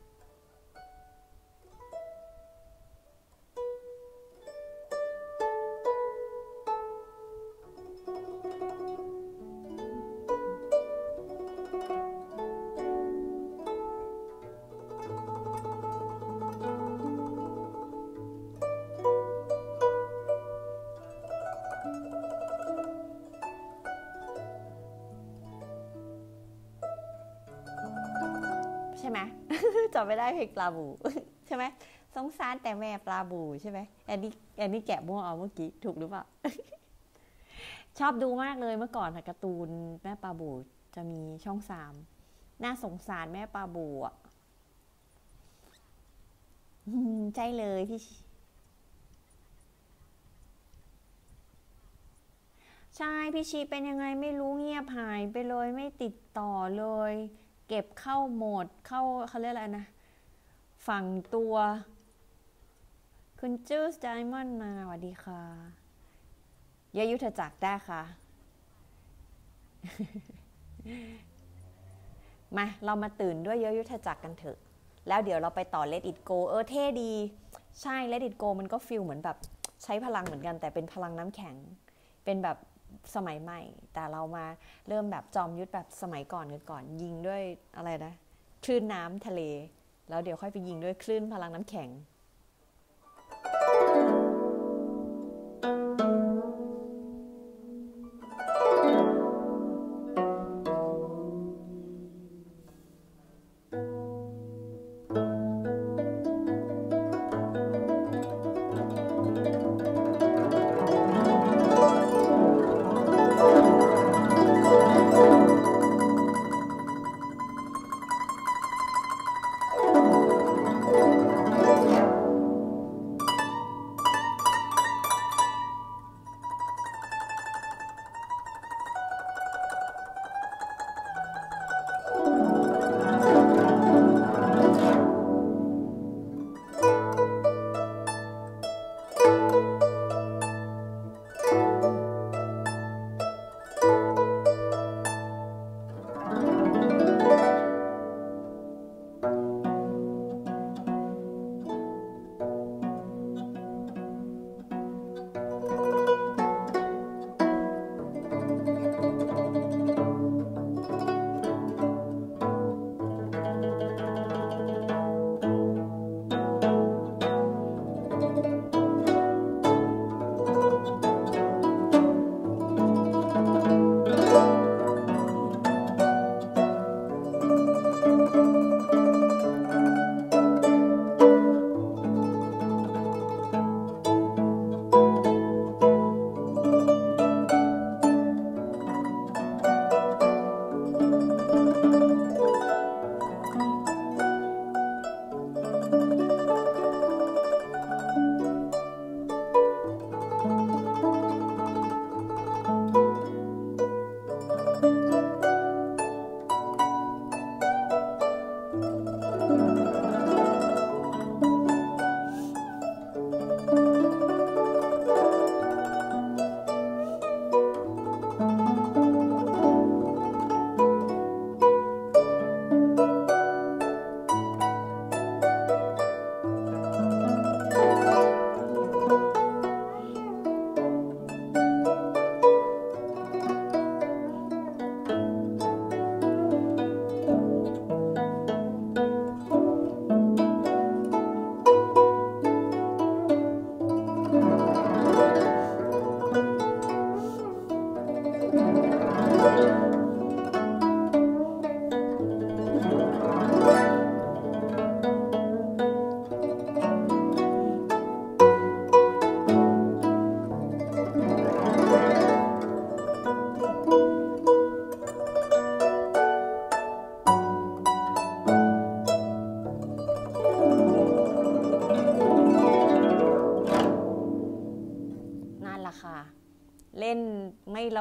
ใช่ไหม จำไม่ได้เพลงปลาบู ใช่ไหมสงสารแต่แม่ปลาบูใช่ไหมแอนนี่แอนนี่แกะมั่วเอาเมื่อกี้ถูกหรือเปล่า ชอบดูมากเลยเมื่อก่อนค่ะการ์ตูนแม่ปลาบูจะมีช่องสามน่าสงสารแม่ปลาบูอ่ะใช่เลยพี่ใช่พี่ชีเป็นยังไงไม่รู้เงียบหายไปเลยไม่ติดต่อเลยเก็บเข้าโหมดเข้าเขาเรียกอะไรนะฝังตัวคุณจูสไดมอนด์มาสวัสดีค่ะเยยุทธจักรได้ค่ะ มาเรามาตื่นด้วยเยยุทธจักรกันเถอะแล้วเดี๋ยวเราไปต่อ Let It Go เออเท่ดีใช่ Let It Go มันก็ฟีลเหมือนแบบใช้พลังเหมือนกันแต่เป็นพลังน้ำแข็งเป็นแบบสมัยใหม่แต่เรามาเริ่มแบบจอมยุทธแบบสมัยก่อนกันก่อนยิงด้วยอะไรนะคลื่นน้ำทะเลแล้วเดี๋ยวค่อยไปยิงด้วยคลื่นพลังน้ำแข็ง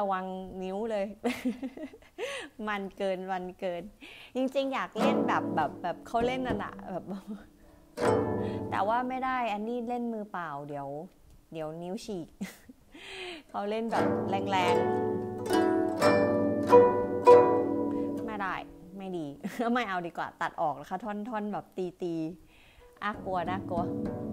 ระวังนิ้วเลย มันเกินวันเกินจริงๆอยากเล่นแบบแบบแบบเขาเล่นน่ะนะแบบแต่ว่าไม่ได้อันนี้เล่นมือเปล่าเดี๋ยวเดี๋ยวนิ้วฉีก เขาเล่นแบบแรงๆไม่ได้ไม่ดี ไม่เอาดีกว่าตัดออกนะคะท่อนท่อนแบบตีตีอ่ะกลัวนะกลัว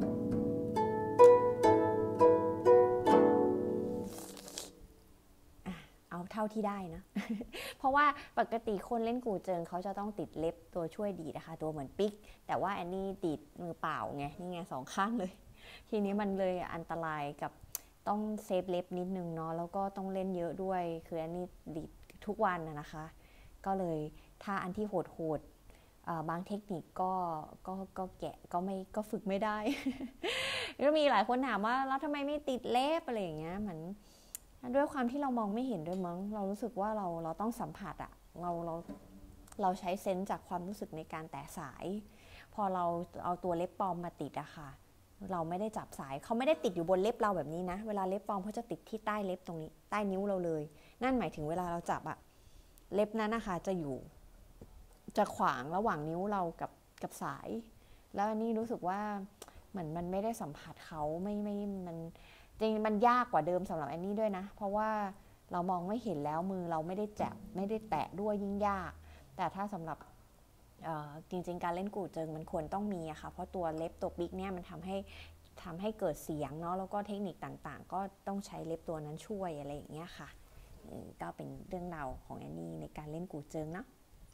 เอาเท่าที่ได้นะ เพราะว่าปกติคนเล่นกู่เจิงเขาจะต้องติดเล็บตัวช่วยดีดนะคะตัวเหมือนปิ๊กแต่ว่าอันนี้ติดมือเปล่าไงนี่ไงสองข้างเลยทีนี้มันเลยอันตรายกับต้องเซฟเล็บนิดนึงเนาะแล้วก็ต้องเล่นเยอะด้วยคืออันนี้ดีดทุกวันนะคะก็เลยถ้าอันที่โหดๆบางเทคนิคก็ก็ก็แกะก็ไม่ก็ฝึกไม่ได้ ก็มีหลายคนถามว่าแล้วทำไมไม่ติดเล็บอะไรอย่างเงี้ยเหมือนด้วยความที่เรามองไม่เห็นด้วยมั้งเรารู้สึกว่าเราเราต้องสัมผัสอะเราเราเราใช้เซนส์จากความรู้สึกในการแตะสายพอเราเอาตัวเล็บปลอมมาติดอะค่ะเราไม่ได้จับสายเขาไม่ได้ติดอยู่บนเล็บเราแบบนี้นะเวลาเล็บปลอมเขาจะติดที่ใต้เล็บตรงนี้ใต้นิ้วเราเลยนั่นหมายถึงเวลาเราจับอะเล็บนั้นนะคะจะอยู่จะขวางระหว่างนิ้วเรากับกับสายแล้วอันนี้รู้สึกว่าเหมือนมันไม่ได้สัมผัสเขาไม่ไม่มันจริงมันยากกว่าเดิมสำหรับแอนนี่ด้วยนะเพราะว่าเรามองไม่เห็นแล้วมือเราไม่ได้จับไม่ได้แตะด้วยยิ่งยากแต่ถ้าสำหรับจริงๆการเล่นกู่เจิงมันควรต้องมีอะค่ะเพราะตัวเล็บตัวปิ๊กเนี่ยมันทำให้ทำให้เกิดเสียงเนาะแล้วก็เทคนิคต่างๆก็ต้องใช้เล็บตัวนั้นช่วยอะไรอย่างเงี้ยค่ะก็เป็นเรื่องราวของแอนนี่ในการเล่นกู่เจิงเนาะ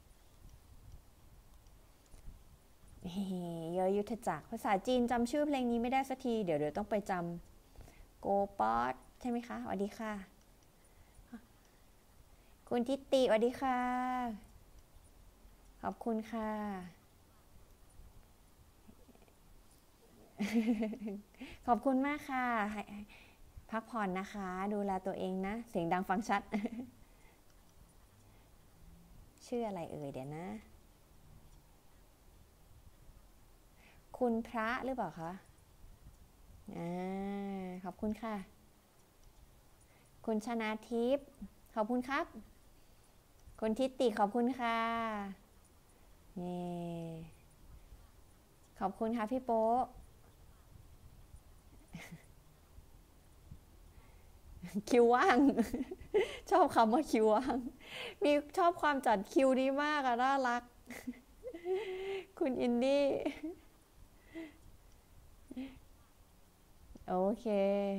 เยอะยุทธจักรภาษาจีนจำชื่อเพลงนี้ไม่ได้สักทีเดี๋ยวเดี๋ยวต้องไปจำโกป๊อตใช่ไหมคะสวัสดีค่ะคุณทิติสวัสดีค่ะขอบคุณค่ะขอบคุณมากค่ะพักผ่อนนะคะดูแลตัวเองนะเสียงดังฟังชัด ชื่ออะไรเอ่ยเดี๋ยวนะคุณพระหรือเปล่าคะอ่าขอบคุณค่ะคุณชนาทิพย์ขอบคุณครับคุณทิติขอบคุณค่ะนี่ขอบคุณค่ะพี่โป๊ะคิวว่าง ชอบคำว่าคิวว่างมีชอบความจัดคิวดีมากอะน่ารัก คุณอินดี้โอเค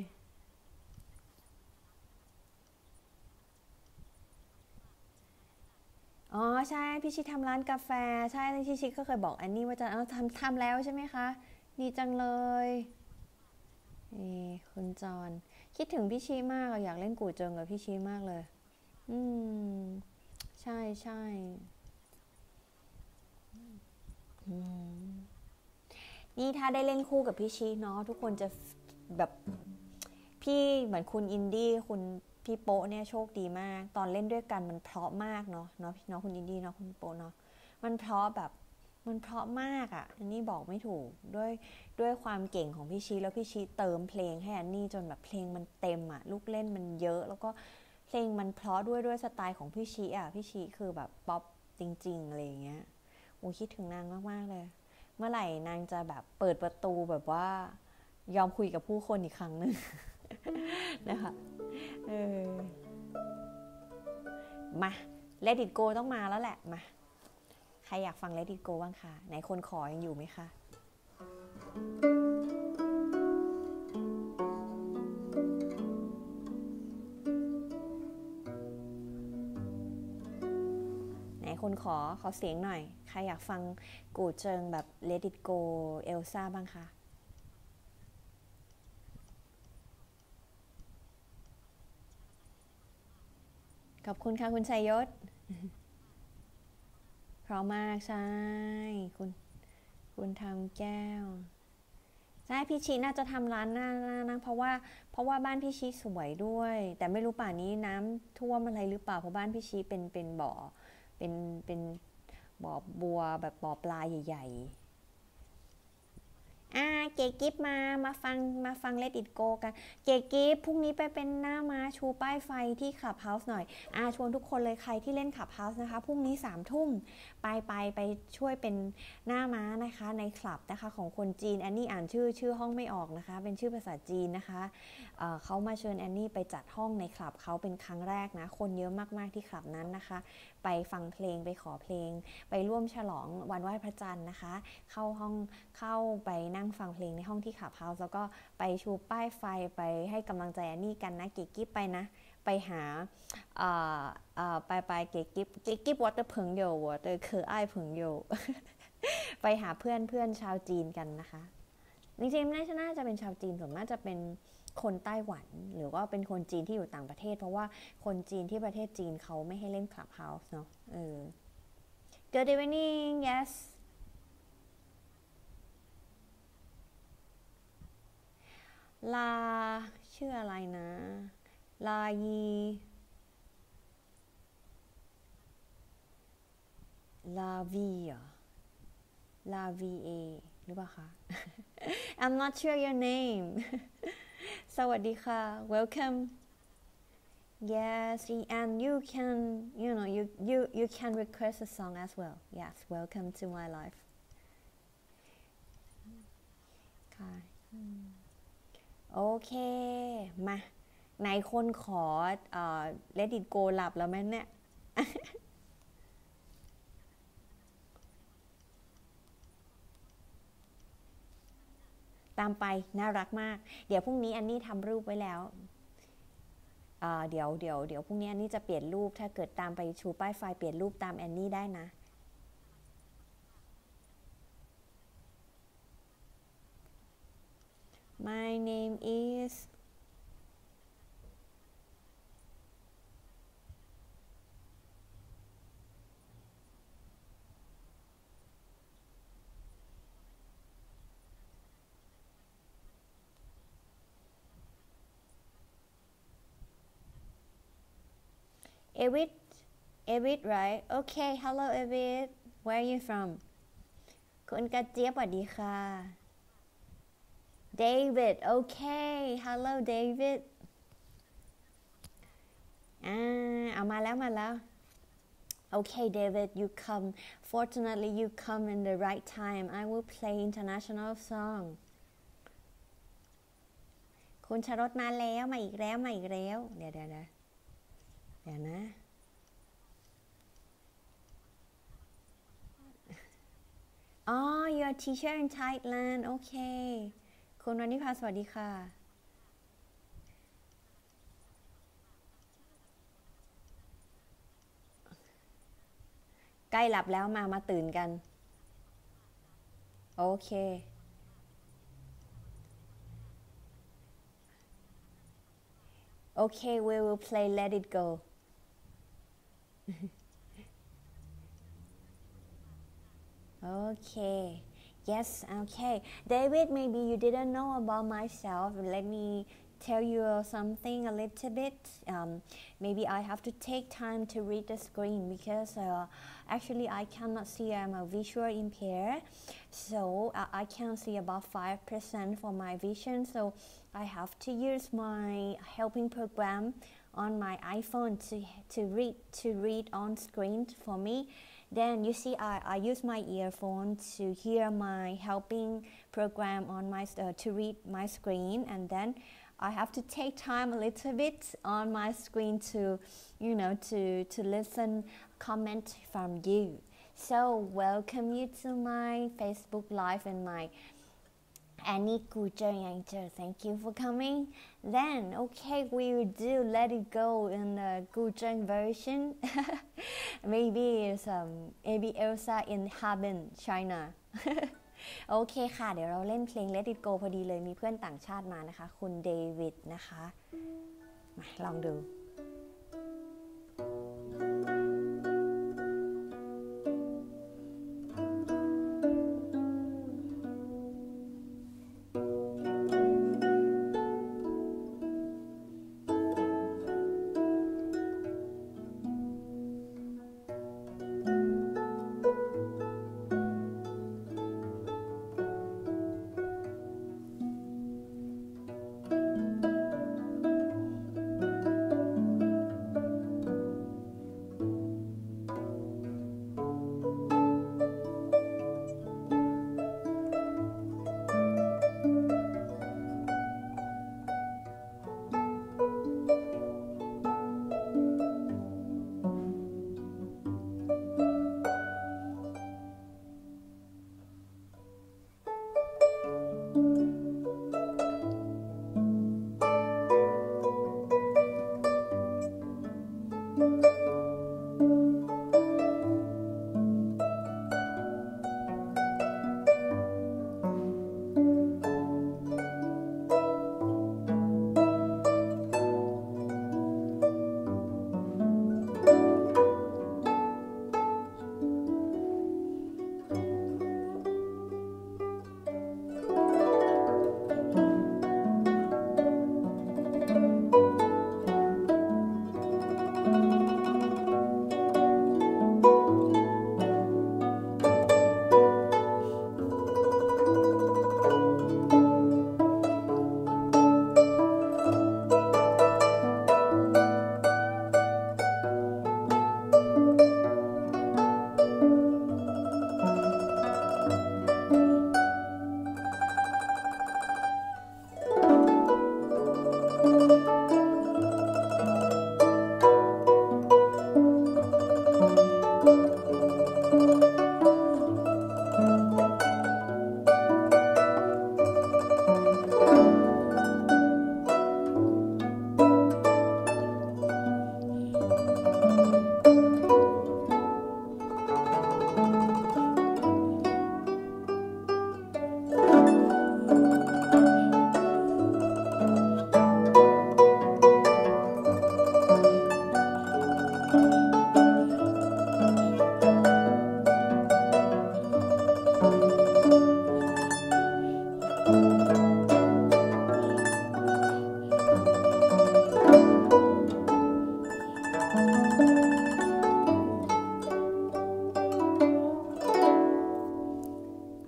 อ๋อใช่พี่ชิทำร้านกาแฟใช่พี่ชิก็เคยบอกอันนี้ว่าจะเอาทำทำแล้วใช่ไหมคะดีจังเลยนี่คุณจอนคิดถึงพี่ชิมากอยากเล่นกู่เจิงกับพี่ชิมากเลยอืมใช่ใช่นี่ถ้าได้เล่นคู่กับพี่ชิเนาะทุกคนจะแบบพี่เหมือนคุณอินดี้คุณพี่โป๊ะเนี่ยโชคดีมากตอนเล่นด้วยกันมันเพราะมากเนาะเนาะเนาะคุณอินดี้เนาะคุณโป๊ะเนาะมันเพราะแบบมันเพราะมากอ่ะอันนี้บอกไม่ถูกด้วยด้วยความเก่งของพี่ชีแล้วพี่ชีเติมเพลงให้อันนี้จนแบบเพลงมันเต็มอ่ะลูกเล่นมันเยอะแล้วก็เพลงมันเพราะด้วยด้วยสไตล์ของพี่ชีอ่ะพี่ชีคือแบบป๊อปจริงๆอะไรอย่างเงี้ยโอ้คิดถึงนางมากๆเลยเมื่อไหร่นางจะแบบเปิดประตูแบบว่ายอมคุยกับผู้คนอีกครั้งนึง นะคะเออมา Let It Go ต้องมาแล้วแหละมาใครอยากฟัง Let It Go บ้างคะไหนคนขอยังอยู่ไหมคะไหนคนขอขอเสียงหน่อยใครอยากฟังกูเจิงแบบ Let It Go เอลซ่าบ้างคะขอบคุณค่ะคุณชัยยศเพราะมากใช่คุณคุณทำแก้วใช่พี่ชีน่าจะทำร้านหน้านะเพราะว่าเพราะว่าบ้านพี่ชีสวยด้วยแต่ไม่รู้ป่านนี้น้ำท่วมอะไรหรือเปล่าเพราะบ้านพี่ชีเป็นเป็นบ่อเป็นเป็นบ่อบัวแบบบ่อปลาใหญ่อ่าเก๋กิฟมามาฟังมาฟัง Let It Go กันเก๋กิฟพรุ่งนี้ไปเป็นหน้าม้าชูป้ายไฟที่คลับเฮาส์หน่อยอ่าชวนทุกคนเลยใครที่เล่นคลับเฮาส์นะคะพรุ่งนี้สามทุ่มไปไปไปช่วยเป็นหน้าม้านะคะในคลับนะคะของคนจีนแอนนี่อ่านชื่อชื่อห้องไม่ออกนะคะเป็นชื่อภาษาจีนนะคะ เอ่อเขามาเชิญแอนนี่ไปจัดห้องในคลับเขาเป็นครั้งแรกนะคนเยอะมากๆที่คลับนั้นนะคะไปฟังเพลงไปขอเพลงไปร่วมฉลองวันไหว้พระจันทร์นะคะเข้าห้องเข้าไปนั่งฟังเพลงในห้องที่คลับเฮาส์แล้วก็ไปชูป้ายไฟไปให้กำลังใจแอนนี่กันนะเก๋กิ๊บไปนะไปหาเอ่อเอ่อไปไปเก๋กิ๊บเก๋กิ๊บวอเตอร์เพิงโยววอเตอร์เคอไอ้เพิงโยไปหาเพื่อนเพื่อนชาวจีนกันนะคะจริงๆไม่น่าจะเป็นชาวจีนส่วนมากจะเป็นคนไต้หวันหรือว่าเป็นคนจีนที่อยู่ต่างประเทศเพราะว่าคนจีนที่ประเทศจีนเขาไม่ให้เล่น Clubhouse เนาะเออ Good evening yes ลาชื่ออะไรนะลายีลาวีอะลาวีเอหรือเปล่าคะ I'm not sure your name สวัสดีค่ะ welcome yes and you can you know you you you can request a song as well yes welcome to my life ค่ะโอเคมาไหนคนขอเอ่อ Let It Go หลับแล้วไหมเนี่ย ตามไปน่ารักมากเดี๋ยวพรุ่งนี้อันนี้ทำรูปไว้แล้วเอ่อเดี๋ยวเดี๋ยวเดี๋ยวพรุ่งนี้อันนี้จะเปลี่ยนรูปถ้าเกิดตามไปชูป้ายไฟเปลี่ยนรูปตามแอนนี่ได้นะ My name is Evid Evid right okay hello Evid where are you from คุณกระเจี๊ยบสวัสดีค่ะ David okay hello David อ่าเอามาแล้วมาแล้ว okay David you come fortunately you come in the right time I will play international song คุณชรสมาแล้วมาอีกแล้วมาอีกแล้วเดี๋ยวเดี๋ยวเดี๋ยวนะ อ๋อ you're a teacher in Thailand โอเคคุณวรรณิภาสวัสดีค่ะใกล้หลับแล้วมามาตื่นกันโอเคโอเค we will play Let It Go Okay. Yes, okay. David, maybe you didn't know about myself. Let me tell you something a little bit. Um, maybe I have to take time to read the screen because uh, actually I cannot see. I'm a visual impaired. So uh, I can see about five percent for my vision. So I have to use my helping program on my iPhone to, to read to read on screen for me. Then you see I, I use my earphone to hear my helping program on my uh, to read my screen, and then I have to take time a little bit on my screen to you know to to listen comment from you. So welcome you to my Facebook Live and my Annie Gujar Yangzer. Thank you for coming. Then, okay, we will do Let It Go in the Gujar version. maybe it's um, maybe Elsa in Harbin, China. โอเคค่ะเดี๋ยวเราเล่นเพลง Let It Go พอดีเลยมีเพื่อนต่างชาติมานะคะคุณเดวิดนะคะมาลองดู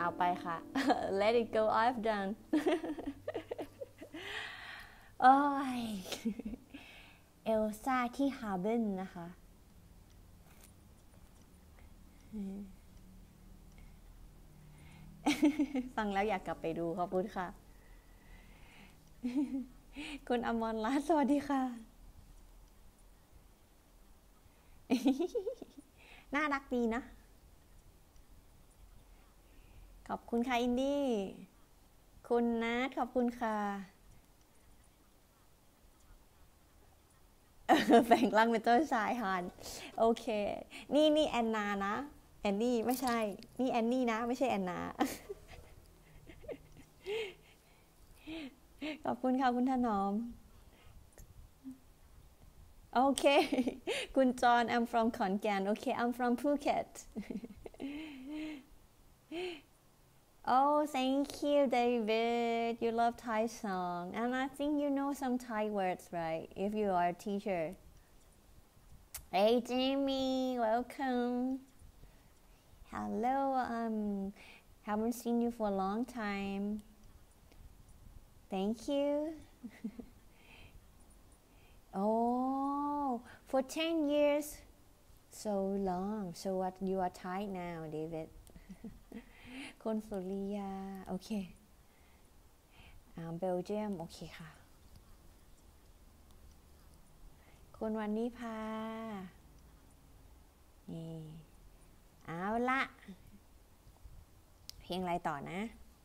เอาไปค่ะ let it go I've done โอ้ยเอลซ่าที่ฮาร์เบนนะคะฟังแล้วอยากกลับไปดูขอบคุณค่ะคุณอมรรัตน์สวัสดีค่ะน่ารักดีนะขอบคุณค่ะอินดี้คุณนัทขอบคุณค่ะแฝงร่างเป็นเจ้าชายฮานโอเคนี่นี่แอนนานะแอนนี่ไม่ใช่นี่แอนนี่นะไม่ใช่แอนนาขอบคุณค่ะคุณถนอมโอเคคุณจอห์น I'm from ขอนแก่นโอเค I'm from Phuket oh thank you David you love Thai song and I think you know some Thai words right if you are a teacher hey Jamie welcome hello um haven't seen you for a long time thank you oh for ten years so long so what you are Thai now David คนสุริยาโอเคอ่าเบลเยียมโอเคค่ะคุณวันนี้พานี่เอาละเพลงอะไรต่อนะ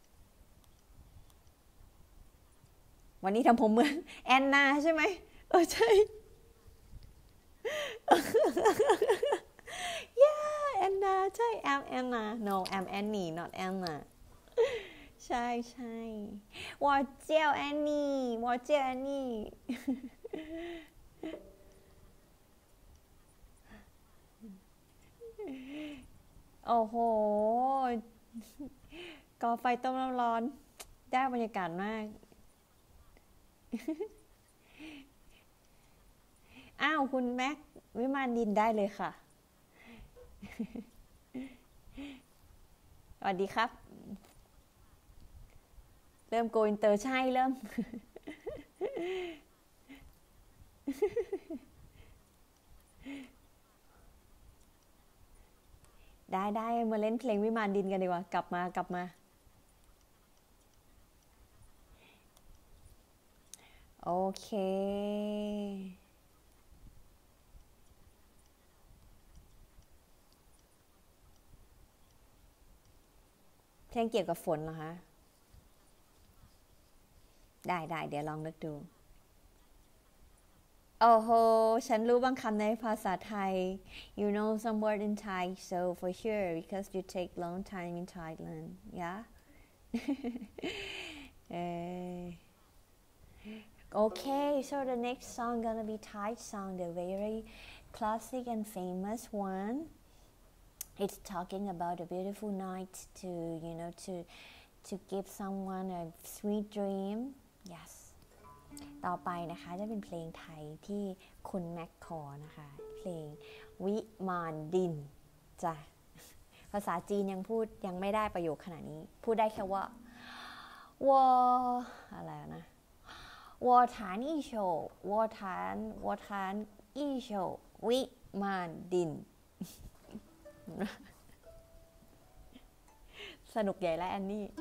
วันนี้ทำผมเหมือนแอนนาใช่ไหมเออใช่ yeah แอนนาใช่ I'm Anna no I'm Annie not Anna ใช่ใช่วอเจียวแอนนี่วอเจียวแอนนี่โอ้โหก่อไฟต้มน้ำร้อนได้บรรยากาศมากอ้าวคุณแม็กวิมานดินได้เลยค่ะสวัสดีครับเริ่มโกอินเตอร์ใช่เริ่มได้ได้มาเล่นเพลงวิมานดินกันดีกว่ากลับมากลับมาโอเคเพลงเกี่ยวกับฝนเหรอคะได้ได้เดี๋ยวลองนึกดูโอ้โหฉันรู้บางคำในภาษาไทย you know some word in Thai so for sure because you take long time in Thailand yeah okay so the next song gonna be Thai song the very classic and famous one it's talking about a beautiful night to you know to to give someone a sweet dream yes ต่อไปนะคะจะเป็นเพลงไทยที่คุณแม็กคอนะคะเพลงวิมานดินจ้ะภาษาจีนยังพูดยังไม่ได้ประโยคขนาดนี้พูดได้แค่ว่าวออะไรนะวอฐานอีโชวอฐานวอฐานอีโชวิมานดินสนุกใหญ่แล้วแอนนี่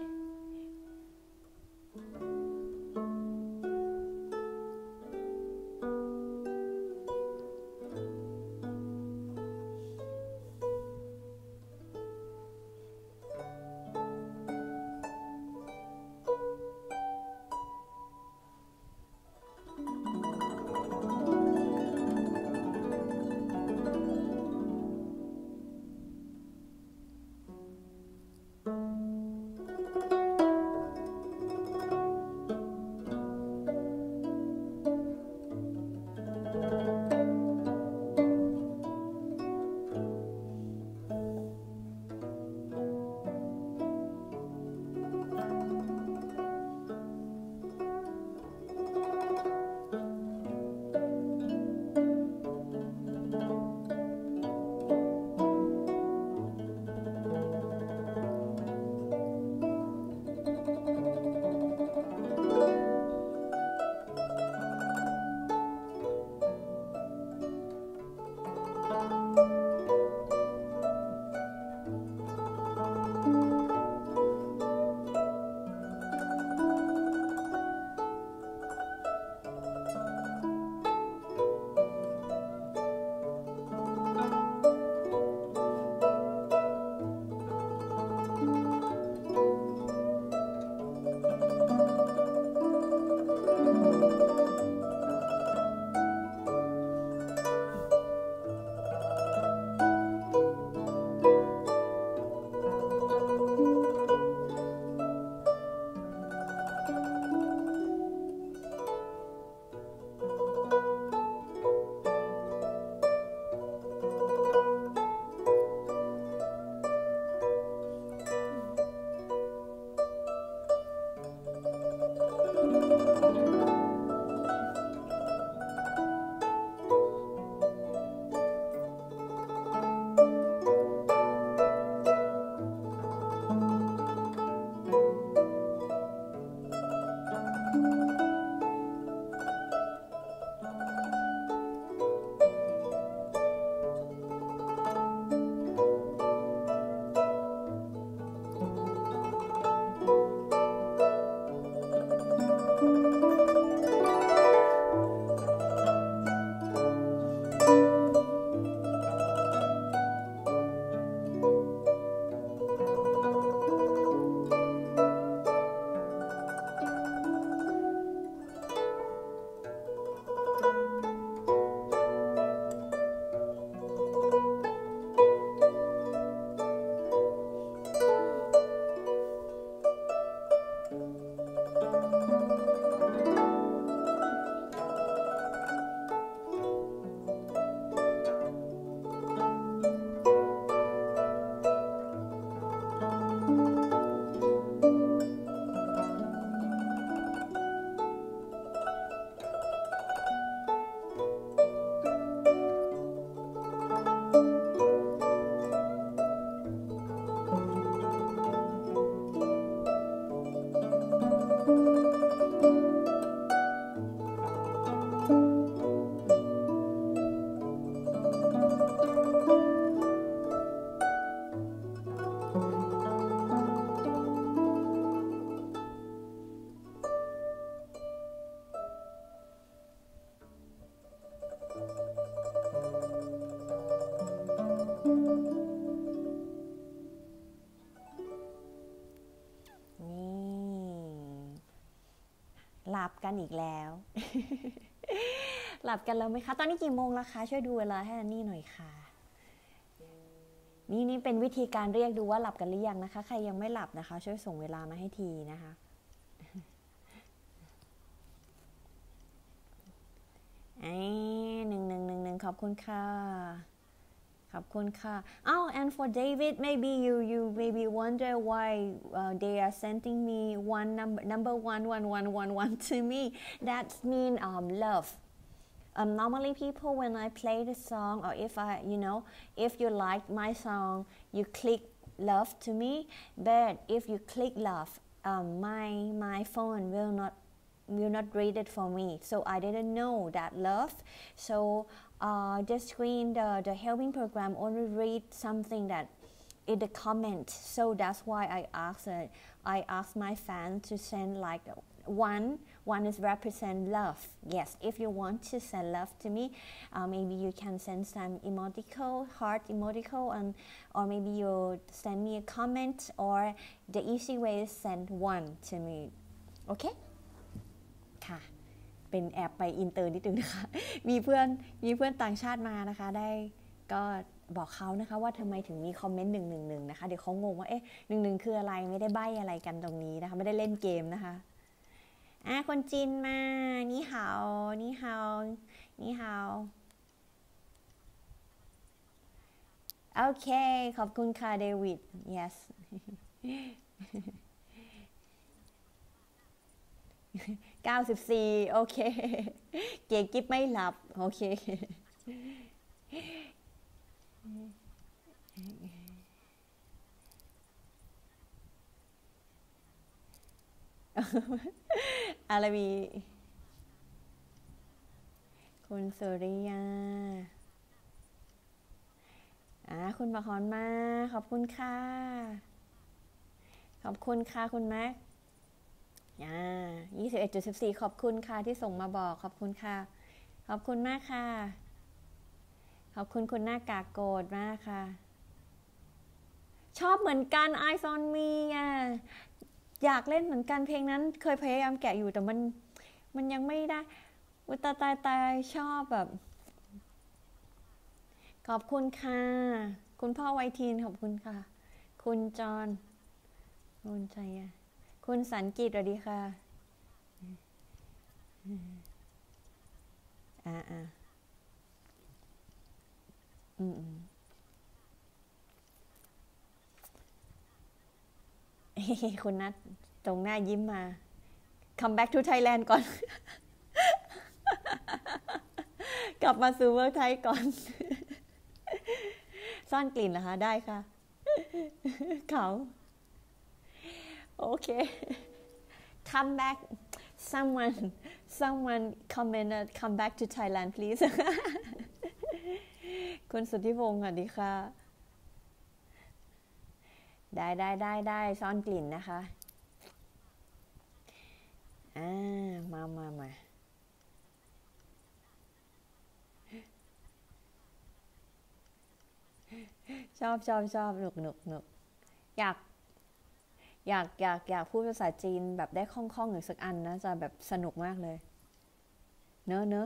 ลับกันอีกแล้ว หลับกันแล้วไหมคะตอนนี้กี่โมงแล้วคะช่วยดูเวลาให้อันนี่หน่อยค่ะนี่นี่เป็นวิธีการเรียกดูว่าหลับกันหรือยังนะคะใครยังไม่หลับนะคะช่วยส่งเวลามาให้ทีนะคะไอ้หนึ่งหนึ่งหนึ่งหนึ่งขอบคุณค่ะขอบคุณค่ะ oh and for David maybe you you maybe wonder why uh, they are sending me one number number one one one one one to me that mean um love um normally people when I play the song or if I you know if you like my song you click love to me but if you click love um my my phone will not will not read it for me so I didn't know that love so uh, the screen the, the helping program only read something that in the comment so that's why I asked uh, I asked my fan to send like one one is represent love yes if you want to send love to me uh, maybe you can send some emoticon heart emoticon and or maybe you send me a comment or the easy way is send one to me okayค่ะเป็นแอบไปอินเตอร์นิดนึงนะคะมีเพื่อนมีเพื่อนต่างชาติมานะคะได้ก็บอกเขานะคะว่าทำไมถึงมีคอมเมนต์หนึ่งหนึ่งหนึ่งนะคะเดี๋ยวเขางงว่าเอ๊ะหนึ่งหนึ่งคืออะไรไม่ได้ใบ้อะไรกันตรงนี้นะคะไม่ได้เล่นเกมนะคะอ่ะคนจีนมานี่ฮาวนี่ฮาวนี่ฮาวโอเคขอบคุณค่ะเดวิด yes เก้าสิบสี่โอเคเก๋กิ๊บไม่หลับโอเคอะไรมีคุณสุริยาอ่าคุณประคอนมาขอบคุณค่ะขอบคุณค่ะคุณแม็กอ่า ยี่สิบเอ็ดจุดสิบสี่ ขอบคุณค่ะที่ส่งมาบอกขอบคุณค่ะขอบคุณมากค่ะขอบคุณคุณหน้ากากโกรธมากค่ะชอบเหมือนกัน Eyes on Me อ่ะอยากเล่นเหมือนกันเพลงนั้นเคยพยายามแกะอยู่แต่มันมันยังไม่ได้อุตาตายตายชอบแบบขอบคุณค่ะคุณพ่อไวทีนขอบคุณค่ะคุณจอนคุณใจอ่ะคุณสันกิตสวัสดีค่ะอ่าอ่าอืมอืมคุณนัทตรงหน้ายิ้มมา come back to Thailand ก่อน กลับมาสู่เมืองไทยก่อน ซ่อนกลิ่นเหรอคะได้ค่ะ เขาโอเค come back someone someone commented come back to Thailand please คุณสุทธิพงศ์สวัสดีค่ะได้ได้ได้ได้ซ่อนกลิ่นนะคะอ่ามามามาชอบชอบชอบหนุกหนุกหนุกอยากอยากอยากอยากพูดภาษาจีนแบบได้คล่องๆหนึ่งสักอันนะจะแบบสนุกมากเลยเนอะเนอะ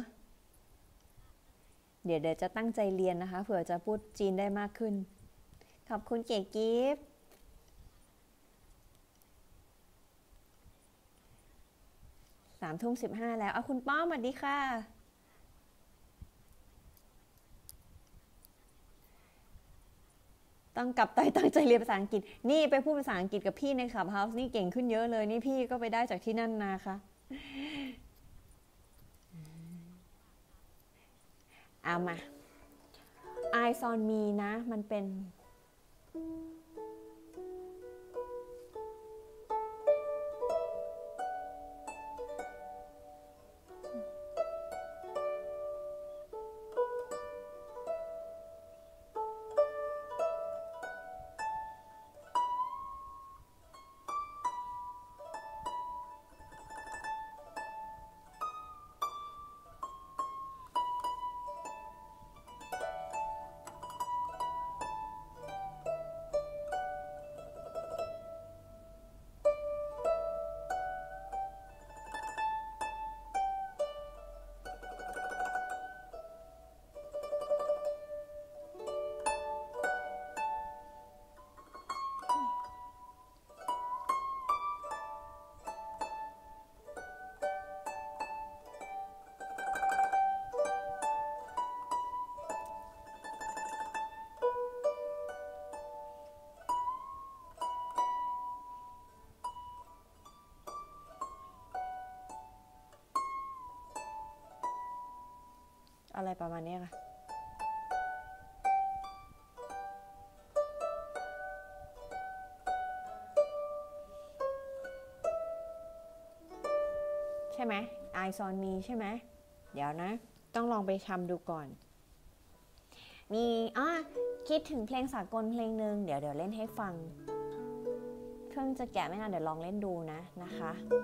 เดี๋ยวเดี๋ยวจะตั้งใจเรียนนะคะเผื่อจะพูดจีนได้มากขึ้นขอบคุณเก๋กิฟต์สามทุ่มสิบห้าแล้วเอาคุณป้อมสวัสดีค่ะต้องกลับใจตั้งใจเรียนภาษาอังกฤษนี่ไปพูดภาษาอังกฤษกับพี่ในคลับเฮาส์นี่เก่งขึ้นเยอะเลยนี่พี่ก็ไปได้จากที่นั่นนะคะเอามา Eyes on Me นะมันเป็นอะไรประมาณนี้ค่ะใช่ไหม Eyes on me ใช่ไหมเดี๋ยวนะต้องลองไปทำดูก่อนมีอ่ะคิดถึงเพลงสากลเพลงหนึ่งเดี๋ยวเดี๋ยวเล่นให้ฟังเพิ่งจะแกะไม่นานเดี๋ยวลองเล่นดูนะนะคะ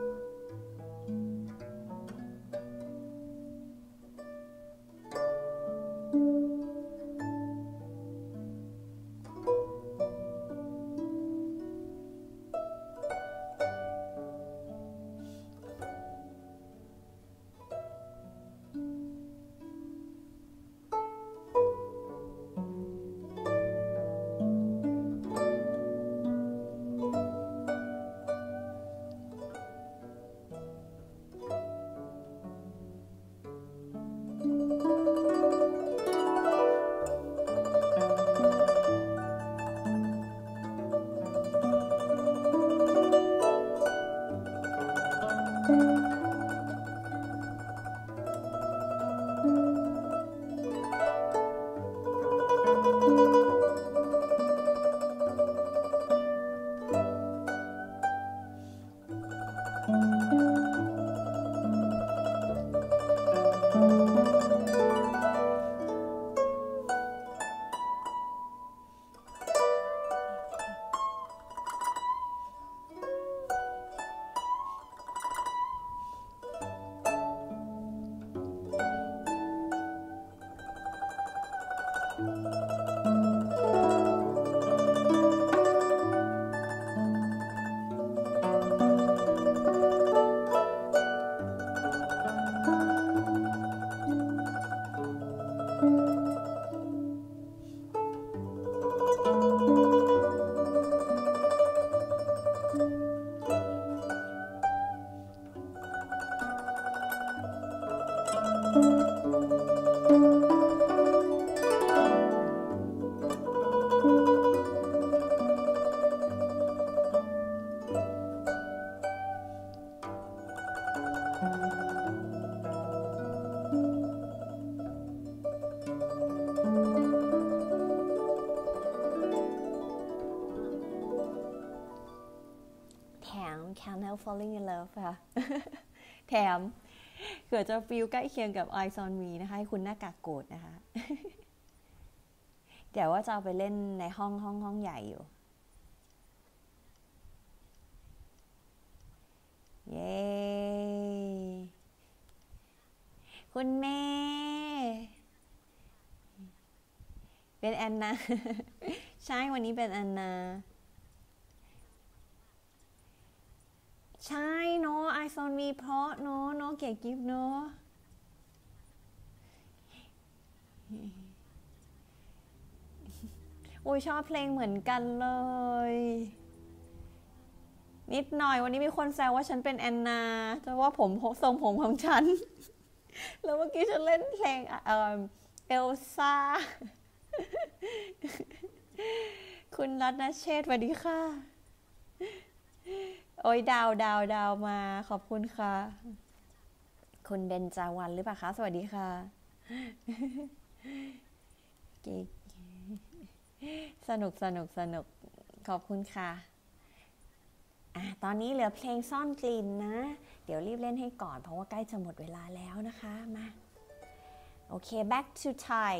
Can't falling in love ค่ะ แถมเกิดจะฟีลใกล้เคียงกับ Eyes on me นะคะให้คุณหน้ากากโกรธนะคะ เดี๋ยวว่าจะเอาไปเล่นในห้องห้องห้องใหญ่อยู่ เย้ คุณแม่เป็นแอนนา ใช่วันนี้เป็นแอนนาใช่เนาะ Eyes on me เพราะเนาะเนาะเก๋กิฟเนาะโอ้ยชอบเพลงเหมือนกันเลยนิดหน่อยวันนี้มีคนแซวว่าฉันเป็นแอนนาแต่ว่าผมทรงผมของฉันแล้วเมื่อกี้ฉันเล่นเพลงเอ่อเอลซ่าคุณรัตนเชษฐ์สวัสดีค่ะโอ้ยดาวดาวดาวมาขอบคุณค่ะคุณเบญจาวันหรือเปล่าคะสวัสดีค่ะสนุกสนุกสนุกขอบคุณค่ะอ่ะตอนนี้เหลือเพลงซ่อนกลิ่นนะเดี๋ยวรีบเล่นให้ก่อนเพราะว่าใกล้จะหมดเวลาแล้วนะคะมาโอเค back to Thai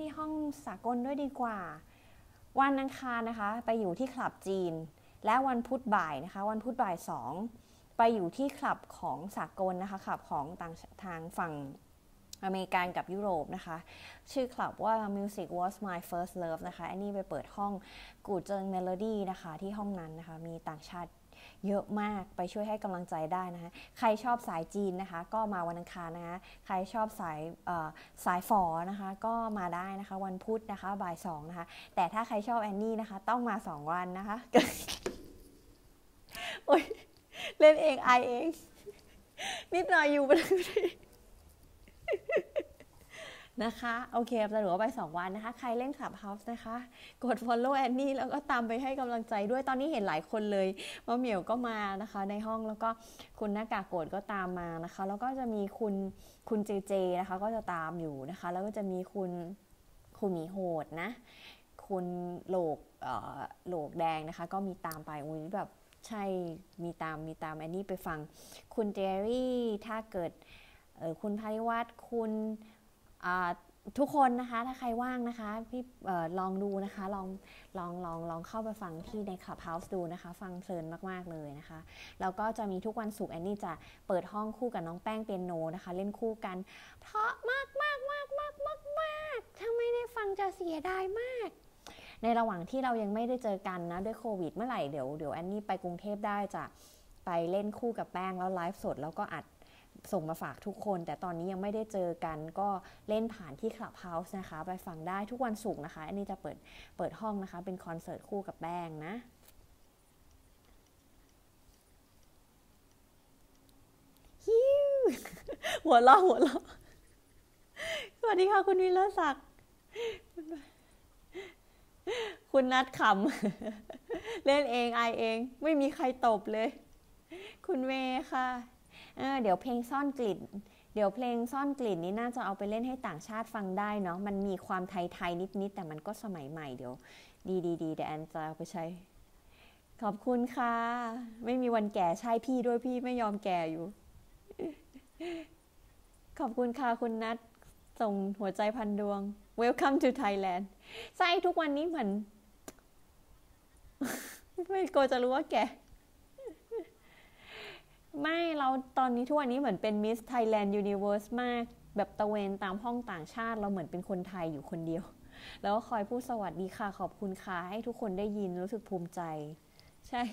ที่ห้องสากลด้วยดีกว่าวันอังคารนะคะไปอยู่ที่คลับจีนและวันพุธบ่ายนะคะวันพุธบ่ายสองไปอยู่ที่คลับของสากลนะคะคลับของต่างทางฝั่งอเมริกันกับยุโรปนะคะชื่อคลับว่า Music Was My First Love นะคะอันนี้ไปเปิดห้องกูเจิงเมโลดี้นะคะที่ห้องนั้นนะคะมีต่างชาติเยอะมากไปช่วยให้กำลังใจได้นะคะใครชอบสายจีนนะคะก็มาวันอังคารนะคะใครชอบสายสายฝอนะคะก็มาได้นะคะวันพุธนะคะบ่ายสองนะคะแต่ถ้าใครชอบแอนนี่นะคะต้องมาสองวันนะคะโอ๊ยเล่นเองไอเองนิดหน่อยอยู่ไปเลยนะคะโอเคสรุปว่าไปสองวันนะคะใครเล่น Clubhouse นะคะกด follow แอนนี่แล้วก็ตามไปให้กำลังใจด้วยตอนนี้เห็นหลายคนเลยว่าเหมียวก็มานะคะในห้องแล้วก็คุณหน้ากากโกรธก็ตามมานะคะแล้วก็จะมีคุณคุณเจเจนะคะก็จะตามอยู่นะคะแล้วก็จะมีคุณคุณหมีโหดนะคุณโหลกเอ่อโหลกแดงนะคะก็มีตามไปอุ้ยแบบใช่มีตามมีตามแอนนี่ไปฟังคุณเจอรี่ถ้าเกิดเออคุณพาริวัฒน์คุณทุกคนนะคะถ้าใครว่างนะคะพี่ลองดูนะคะลองลองลองลองเข้าไปฟังที่ใน Clubhouse ดูนะคะฟังเพลินมากๆเลยนะคะแล้วก็จะมีทุกวันศุกร์แอนนี่จะเปิดห้องคู่กับน้องแป้งเปียโนนะคะเล่นคู่กันเพราะมากมากมากมากมากมากถ้าไม่ได้ฟังจะเสียดายมากในระหว่างที่เรายังไม่ได้เจอกันนะด้วยโควิดเมื่อไหร่เดี๋ยวเดี๋ยวแอนนี่ไปกรุงเทพได้จะไปเล่นคู่กับแป้งแล้วไลฟ์สดแล้วก็อัดส่งมาฝากทุกคนแต่ตอนนี้ยังไม่ได้เจอกันก็เล่นผ่านที่ Clubhouse นะคะไปฟังได้ทุกวันศุกร์นะคะอันนี้จะเปิดเปิดห้องนะคะเป็นคอนเสิร์ตคู่กับแป้งนะฮิวหัวเราะหัวเราะสวัสดีค่ะคุณวิเลศักดิ์คุณนัดขำเล่นเองไอเองไม่มีใครตบเลยคุณเมย์ค่ะเออเดี๋ยวเพลงซ่อนกลิ่นเดี๋ยวเพลงซ่อนกลิ่นนี้น่าจะเอาไปเล่นให้ต่างชาติฟังได้เนาะมันมีความไทยๆนิดๆแต่มันก็สมัยใหม่เดี๋ยวดีดีดีเดี๋ยวแอนจะเอาไปใช้ขอบคุณค่ะไม่มีวันแก่ใช่พี่ด้วยพี่ไม่ยอมแก่อยู่ขอบคุณค่ะคุณนัทส่งหัวใจพันดวง Welcome to Thailand ใช่ทุกวันนี้เหมือนไม่กลัวจะรู้ว่าแก่ไม่เราตอนนี้ทุกวันนี้เหมือนเป็น Miss Thailand Universe มากแบบตะเวนตามห้องต่างชาติเราเหมือนเป็นคนไทยอยู่คนเดียวแล้วก็คอยพูดสวัสดีค่ะขอบคุณค่ะให้ทุกคนได้ยินรู้สึกภูมิใจใช่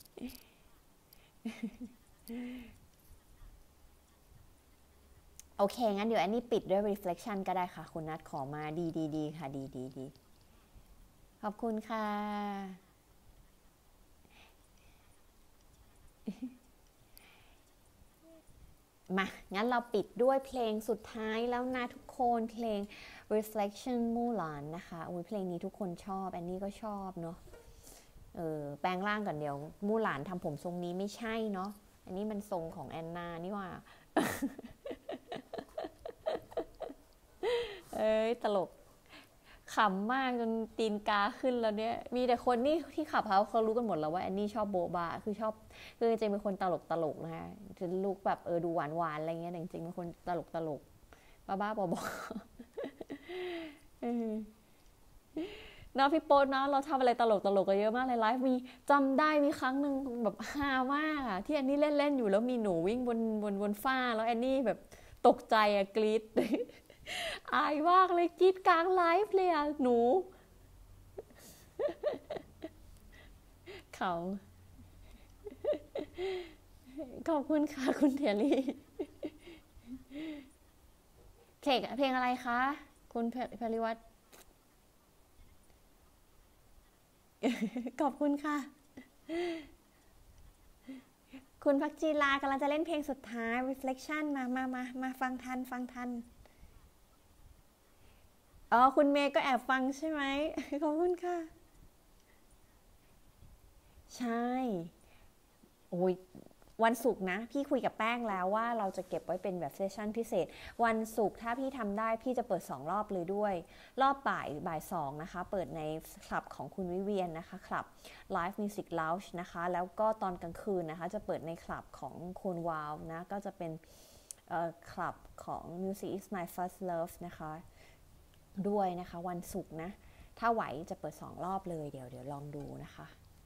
โอเคงั้นเดี๋ยวอันนี้ปิดด้วย reflection ก็ได้ค่ะคุณนัทขอมาดีดีดีค่ะดีดีดีขอบคุณค่ะมางั้นเราปิดด้วยเพลงสุดท้ายแล้วนะทุกคนเพลง reflection มู่หลานนะคะอุ้ยเพลงนี้ทุกคนชอบแอนนี่ก็ชอบเนาะเออแปลงร่างก่อนเดี๋ยวมู่หลานทำผมทรงนี้ไม่ใช่เนาะอันนี้มันทรงของแอนนานี่ว่าเอ้ยตลกขำมากจนตีนกาขึ้นแล้วเนี่ยมีแต่คนนี่ที่ขับเขาเขารู้กันหมดแล้วว่าแอนนี่ชอบโบบาคือชอบคือจริงเป็นคนตลกตลกนะคะจะลุกแบบเออดูหวานหวานอะไรเงี้ยแต่จริงเป็นคนตลกตลกบ้าบ้าบอๆนะพี่โป๊ตนะเราทำอะไรตลกตลกกันเยอะมากในไลฟ์มีจำได้มีครั้งหนึ่งแบบฮามากอะที่แอนนี่เล่นเล่นอยู่แล้วมีหนูวิ่งบนบนบนฟ้าแล้วแอนนี่แบบตกใจอะกรี๊ดอายมากเลยกรี๊ดกลางไลฟ์เลยอะหนูเขาขอบคุณค่ะคุณเทียรี่เพลงเพลงอะไรคะคุณพลิวัฒน์ขอบคุณค่ะคุณพักจีลากำลังจะเล่นเพลงสุดท้าย reflection มามามามาฟังทันฟังทันอ๋อคุณเมย์ก็แอบฟังใช่ไหมขอบคุณค่ะใช่โอ้ยวันศุกร์นะพี่คุยกับแป้งแล้วว่าเราจะเก็บไว้เป็นแบบเซสชั่นพิเศษวันศุกร์ถ้าพี่ทำได้พี่จะเปิดสองรอบเลยด้วยรอบบ่ายบ่ายสองนะคะเปิดในคลับของคุณวิเวียนนะคะคลับ Live Music Lounge นะคะแล้วก็ตอนกลางคืนนะคะจะเปิดในคลับของคุณวาวนะก็จะเป็นคลับของ Music is my first love นะคะด้วยนะคะวันศุกร์นะถ้าไหวจะเปิดสองรอบเลยเดี๋ยวเดี๋ยวลองดูนะคะ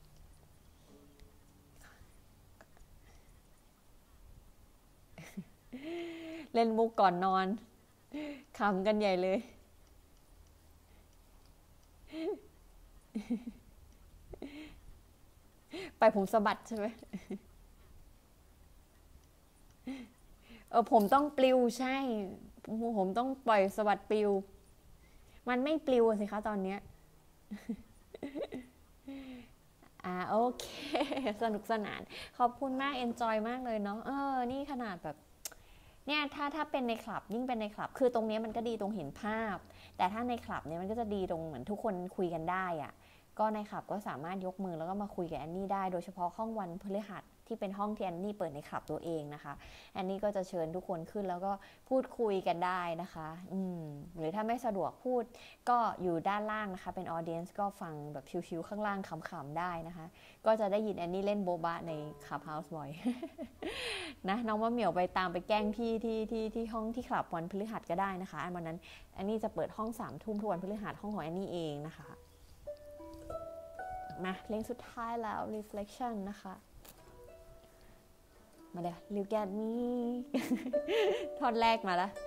เล่นมุกก่อนนอนขำกันใหญ่เลยไปผมสะบัดใช่ไหมเออผมต้องปลิวใช่ผมต้องปล่อยสะบัดปลิวมันไม่ปลิวสิคะตอนเนี้ยอ่าโอเคสนุกสนานขอบคุณมากเอนจอยมากเลยเนาะเออนี่ขนาดแบบเนี่ยถ้าถ้าเป็นในคลับยิ่งเป็นในคลับคือตรงนี้มันก็ดีตรงเห็นภาพแต่ถ้าในคลับเนี่ยมันก็จะดีตรงเหมือนทุกคนคุยกันได้อะก็ในคลับก็สามารถยกมือแล้วก็มาคุยกับแอนนี่ได้โดยเฉพาะห้องวันพฤหัสที่เป็นห้องที่แอนนี่เปิดในคลับตัวเองนะคะแอนนี่ก็จะเชิญทุกคนขึ้นแล้วก็พูดคุยกันได้นะคะอืมหรือถ้าไม่สะดวกพูดก็อยู่ด้านล่างนะคะเป็นออเดียนซ์ก็ฟังแบบชิวๆข้างล่างขำๆได้นะคะก็จะได้ยินแอนนี่เล่นโบบะในคลับเฮาส์บ่อยนะน้องมะเหมี่ยวไปตามไปแกล้งพี่ที่ที่ที่ห้องที่คลับวันพฤหัสก็ได้นะคะอันวันนั้นแอนนี่จะเปิดห้องสามทุ่มทุกวันพฤหัสห้องของแอนนี่เองนะคะมาเพลงสุดท้ายแล้ว reflection นะคะมาเดี๋ยว look at me ท่อนแรกมาแล้ว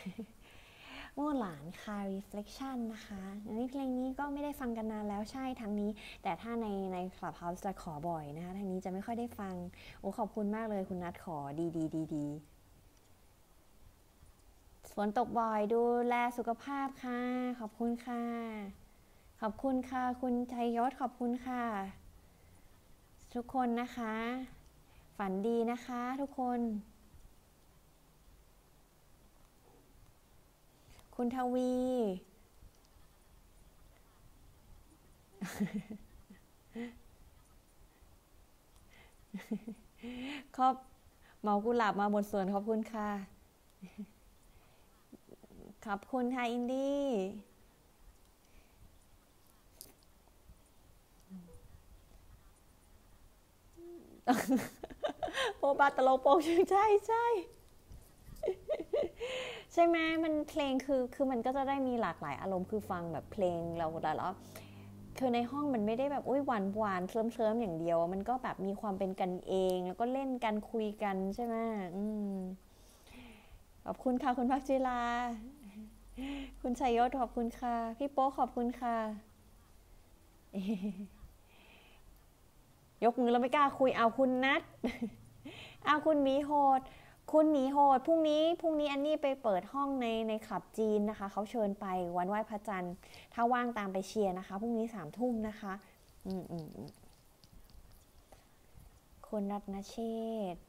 โม่หลานค่ะ reflection นะคะอันนี้เพลงนี้ก็ไม่ได้ฟังกันนานแล้วใช่ทางนี้แต่ถ้าในใน Clubhouse จะขอบ่อยนะคะทางนี้จะไม่ค่อยได้ฟังโอ้ขอบคุณมากเลยคุณนัทขอดีดีดีดีฝนตกบ่อยดูแลสุขภาพค่ะขอบคุณค่ะขอบคุณค่ะคุณชัยยศขอบคุณค่ะทุกคนนะคะฝันดีนะคะทุกคนคุณทวีขอบเหมากุหลาบมาหมดส่วนขอบคุณค่ะขอบคุณค่ะอินดี้โบบาตโลโปงใช่ใช่ใช่ไหมมันเพลงคือคือมันก็จะได้มีหลากหลายอารมณ์คือฟังแบบเพลงเราแล้วคือในห้องมันไม่ได้แบบอุ้ยหวานหวานเคลิ้มเคลิ้มอย่างเดียวมันก็แบบมีความเป็นกันเองแล้วก็เล่นกันคุยกันใช่ไหมอืมขอบคุณค่ะคุณพักจิลาคุณชัยยศขอบคุณค่ะพี่โป๊ขอบคุณค่ะยกมือแล้วไม่กล้าคุยเอาคุณนัทเอาคุณหมีโหดคุณหมีโหดพรุ่งนี้พรุ่งนี้อันนี้ไปเปิดห้องในในคลับจีนนะคะเขาเชิญไปวันไหว้พระจันทร์ถ้าว่างตามไปเชียร์นะคะพรุ่งนี้สามทุ่มนะคะอืมอืมคุณรัตนเชษฐ์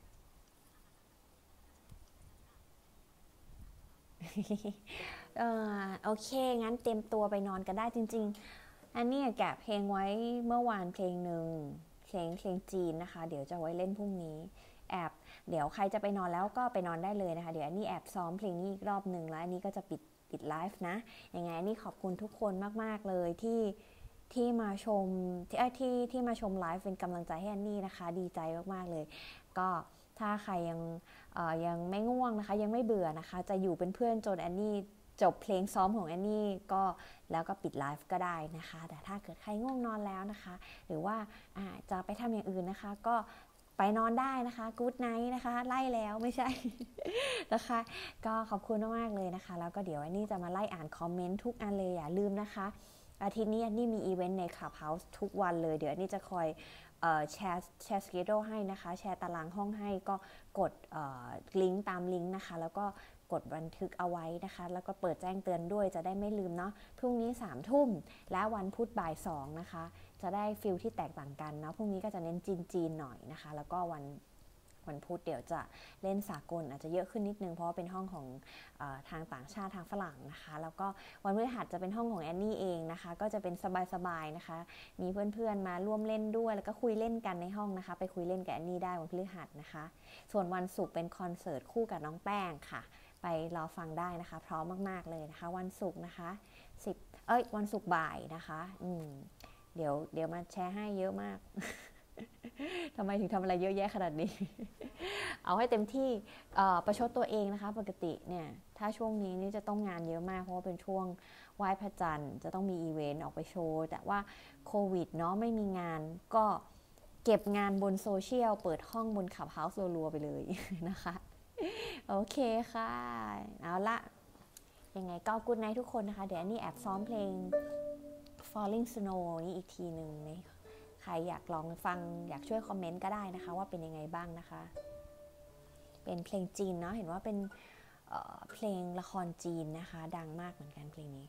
เออโอเคงั้นเตรียมตัวไปนอนกันได้จริงๆอันนี้แกะเพลงไว้เมื่อวานเพลงหนึ่งเพลงเพลงจีนนะคะเดี๋ยวจะไว้เล่นพรุ่งนี้แอบเดี๋ยวใครจะไปนอนแล้วก็ไปนอนได้เลยนะคะเดี๋ยวอันนี้แอบซ้อมเพลงนี้อีกรอบหนึ่งแล้วอันนี้ก็จะปิดปิดไลฟ์นะยังไงอันนี้ขอบคุณทุกคนมากๆเลยที่ที่มาชมที่ที่ที่มาชมไลฟ์เป็นกำลังใจให้อันนี่นะคะดีใจมากๆเลยก็ถ้าใครยังยังไม่ง่วงนะคะยังไม่เบื่อนะคะจะอยู่เป็นเพื่อนจนแอนนี่จบเพลงซ้อมของแอนนี่ก็แล้วก็ปิดไลฟ์ก็ได้นะคะแต่ถ้าเกิดใครง่วงนอนแล้วนะคะหรือว่าจะไปทำอย่างอื่นนะคะก็ไปนอนได้นะคะกู๊ดไนท์นะคะไล่แล้วไม่ใช่นะคะก็ขอบคุณมากๆเลยนะคะแล้วก็เดี๋ยวอันนี้จะมาไล่อ่านคอมเมนต์ทุกอันเลยอย่าลืมนะคะอาทิตย์นี้อันนี้มีอีเวนต์ใน Clubhouse ทุกวันเลยเดี๋ยวอันนี้จะคอยแชร์แชร์สเกดูให้นะคะแชร์ตารางห้องให้ก็กดลิงก์ตามลิงก์นะคะแล้วก็กดบันทึกเอาไว้นะคะแล้วก็เปิดแจ้งเตือนด้วยจะได้ไม่ลืมเนาะพรุ่งนี้สามทุ่มและวันพุธบ่ายสองนะคะจะได้ฟิลที่แตกต่างกันเนาะพรุ่งนี้ก็จะเน้นจีนๆหน่อยนะคะแล้วก็วันวันพุธเดี๋ยวจะเล่นสากลอาจจะเยอะขึ้นนิดนึงเพราะว่าเป็นห้องของเออทางต่างชาติทางฝรั่งนะคะแล้วก็วันพฤหัสจะเป็นห้องของแอนนี่เองนะคะก็จะเป็นสบายๆนะคะมีเพื่อนๆมาร่วมเล่นด้วยแล้วก็คุยเล่นกันในห้องนะคะไปคุยเล่นกับแอนนี่ได้วันพฤหัสนะคะส่วนวันศุกร์เป็นคอนเสิร์ตคู่กับน้องแป้งค่ะไปรอฟังได้นะคะพร้อมมากๆเลยนะคะวันศุกร์นะคะสิบเอ้ยวันศุกร์บ่ายนะคะอืมเดี๋ยวเดี๋ยวมาแชร์ให้เยอะมากทำไมถึงทำอะไรเยอะแยะขนาดนี้ เอาให้เต็มที่ประชดตัวเองนะคะปกติเนี่ยถ้าช่วงนี้นี่จะต้องงานเยอะมากเพราะว่าเป็นช่วงไหว้พระจันทร์จะต้องมีอีเวนต์ออกไปโชว์แต่ว่าโควิดเนาะไม่มีงานก็เก็บงานบนโซเชียลเปิดห้องบนขับเฮาส์รัวๆไปเลยนะคะโอเคค่ะเอาละยังไงก็กู๊ดไนท์ทุกคนนะคะเดี๋ยวอันนี้แอบซ้อมเพลง Falling Snow นี่อีกทีหนึ่งในใครอยากลองฟังอยากช่วยคอมเมนต์ก็ได้นะคะว่าเป็นยังไงบ้างนะคะเป็นเพลงจีนเนาะเห็นว่าเป็น เ, เพลงละครจีนนะคะดังมากเหมือนกันเพลงนี้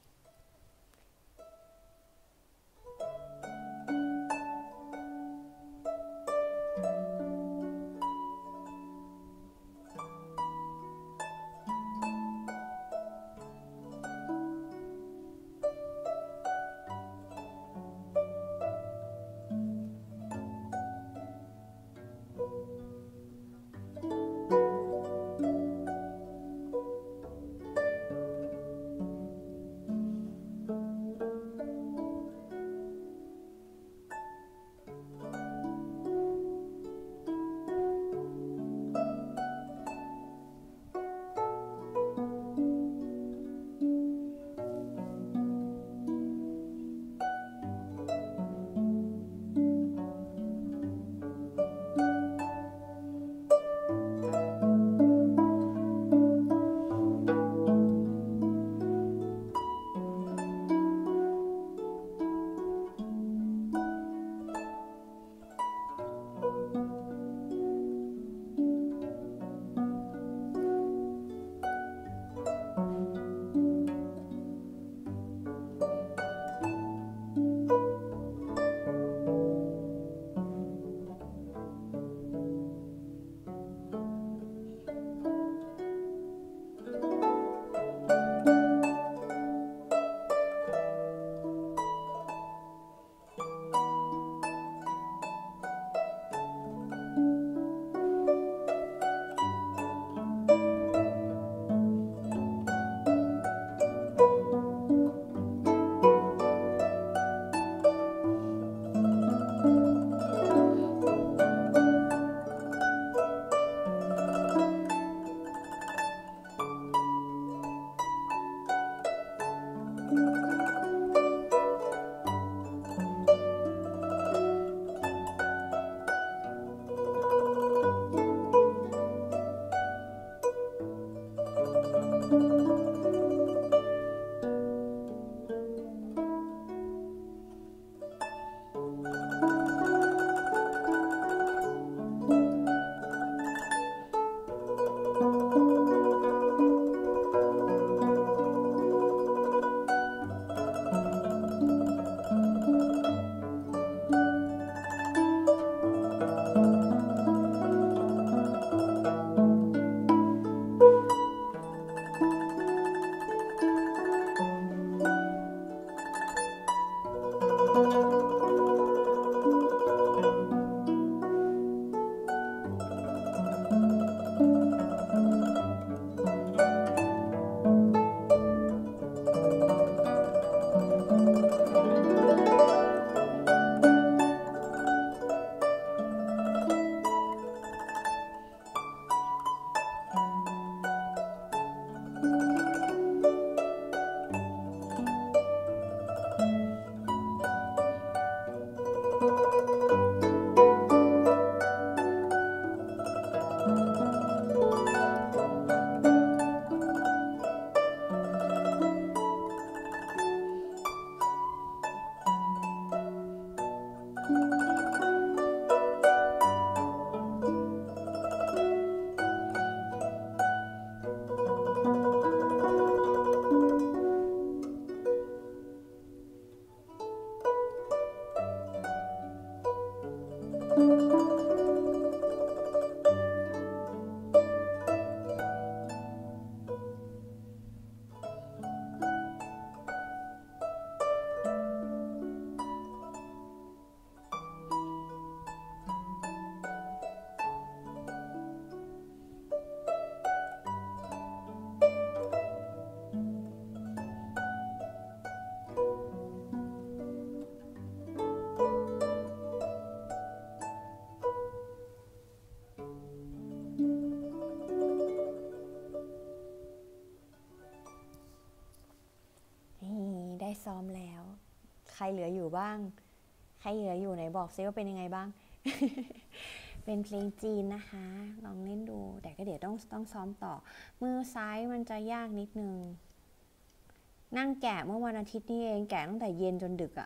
ซ้อมแล้ว ใครเหลืออยู่บ้างใครเหลืออยู่ไหนบอกซิว่าเป็นยังไงบ้าง เป็นเพลงจีนนะคะลองเล่นดูแต่ก็เดี๋ยวต้องต้องซ้อมต่อมือซ้ายมันจะยากนิดนึงนั่งแกะเมื่อวันอาทิตย์นี่เองแกะตั้งแต่เย็นจนดึกอะ่ะ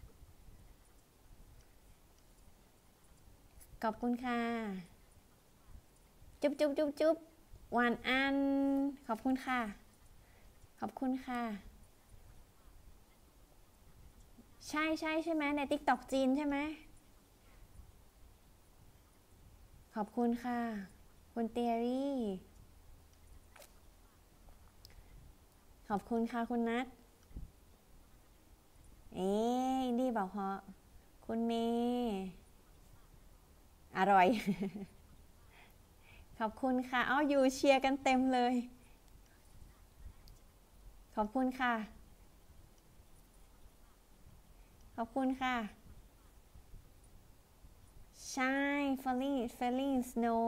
ขอบคุณค่ะจุ๊บจุ๊บจุ๊บจุ๊บหวานอันขอบคุณค่ะขอบคุณค่ะใช่ใช่ใช่ไหมในติ๊กต็อกจีนใช่ไหมขอบคุณค่ะคุณเตียรี่ขอบคุณค่ะคุณนัทเอ๊ะอินดี้บอกเพราะคุณเมย์อร่อย ขอบคุณค่ะอ้าวอยู่เชียร์กันเต็มเลยขอบคุณค่ะขอบคุณค่ะใช่ falling falling snow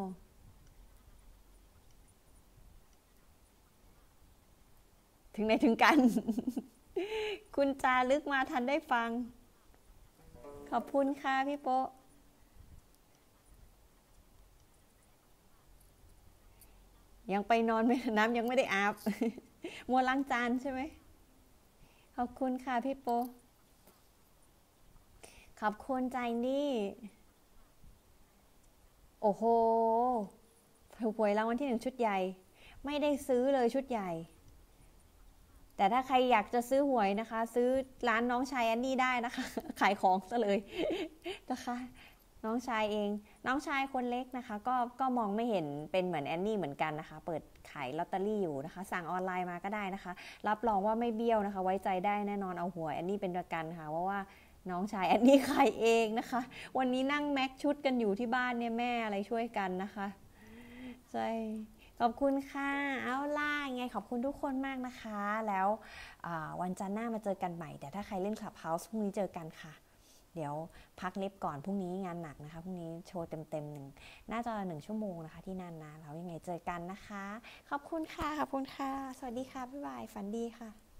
ถึงไหนถึงกัน คุณจารึกมาทันได้ฟังขอบคุณค่ะพี่โป๊ะยังไปนอนไม่น้ำยังไม่ได้อาบ มัวล้างจานใช่ไหมขอบคุณค่ะพี่โป๊ะขอบคุณใจนี่โอ้โหถูกหวยรางวัลที่หนึ่งชุดใหญ่ไม่ได้ซื้อเลยชุดใหญ่แต่ถ้าใครอยากจะซื้อหวยนะคะซื้อร้านน้องชายแอนนี่ได้นะคะขายของซะเลยนะคะน้องชายเองน้องชายคนเล็กนะคะก็ก็มองไม่เห็นเป็นเหมือนแอนนี่เหมือนกันนะคะเปิดขายลอตเตอรี่อยู่นะคะสั่งออนไลน์มาก็ได้นะคะรับรองว่าไม่เบี้ยวนะคะไว้ใจได้แน่นอนเอาหวยแอนนี่เป็นประกันค่ะเพราะว่าน้องชายแอนนี่ขายเองนะคะวันนี้นั่งแม็กชุดกันอยู่ที่บ้านเนี่ยแม่อะไรช่วยกันนะคะใช่ขอบคุณค่ะเอาล่ะไงขอบคุณทุกคนมากนะคะแล้ววันจันทร์หน้ามาเจอกันใหม่แต่ถ้าใครเล่น Clubhouse พรุ่งนี้เจอกันค่ะเดี๋ยวพักเล็บก่อนพรุ่งนี้งานหนักนะคะพรุ่งนี้โชว์เต็มๆหนึ่งน่าจะหนึ่งชั่วโมงนะคะที่นั่นนะแล้วยังไงเจอกันนะคะขอบคุณค่ะขอบคุณค่ะสวัสดีค่ะบ๊ายบายฝันดีค่ะ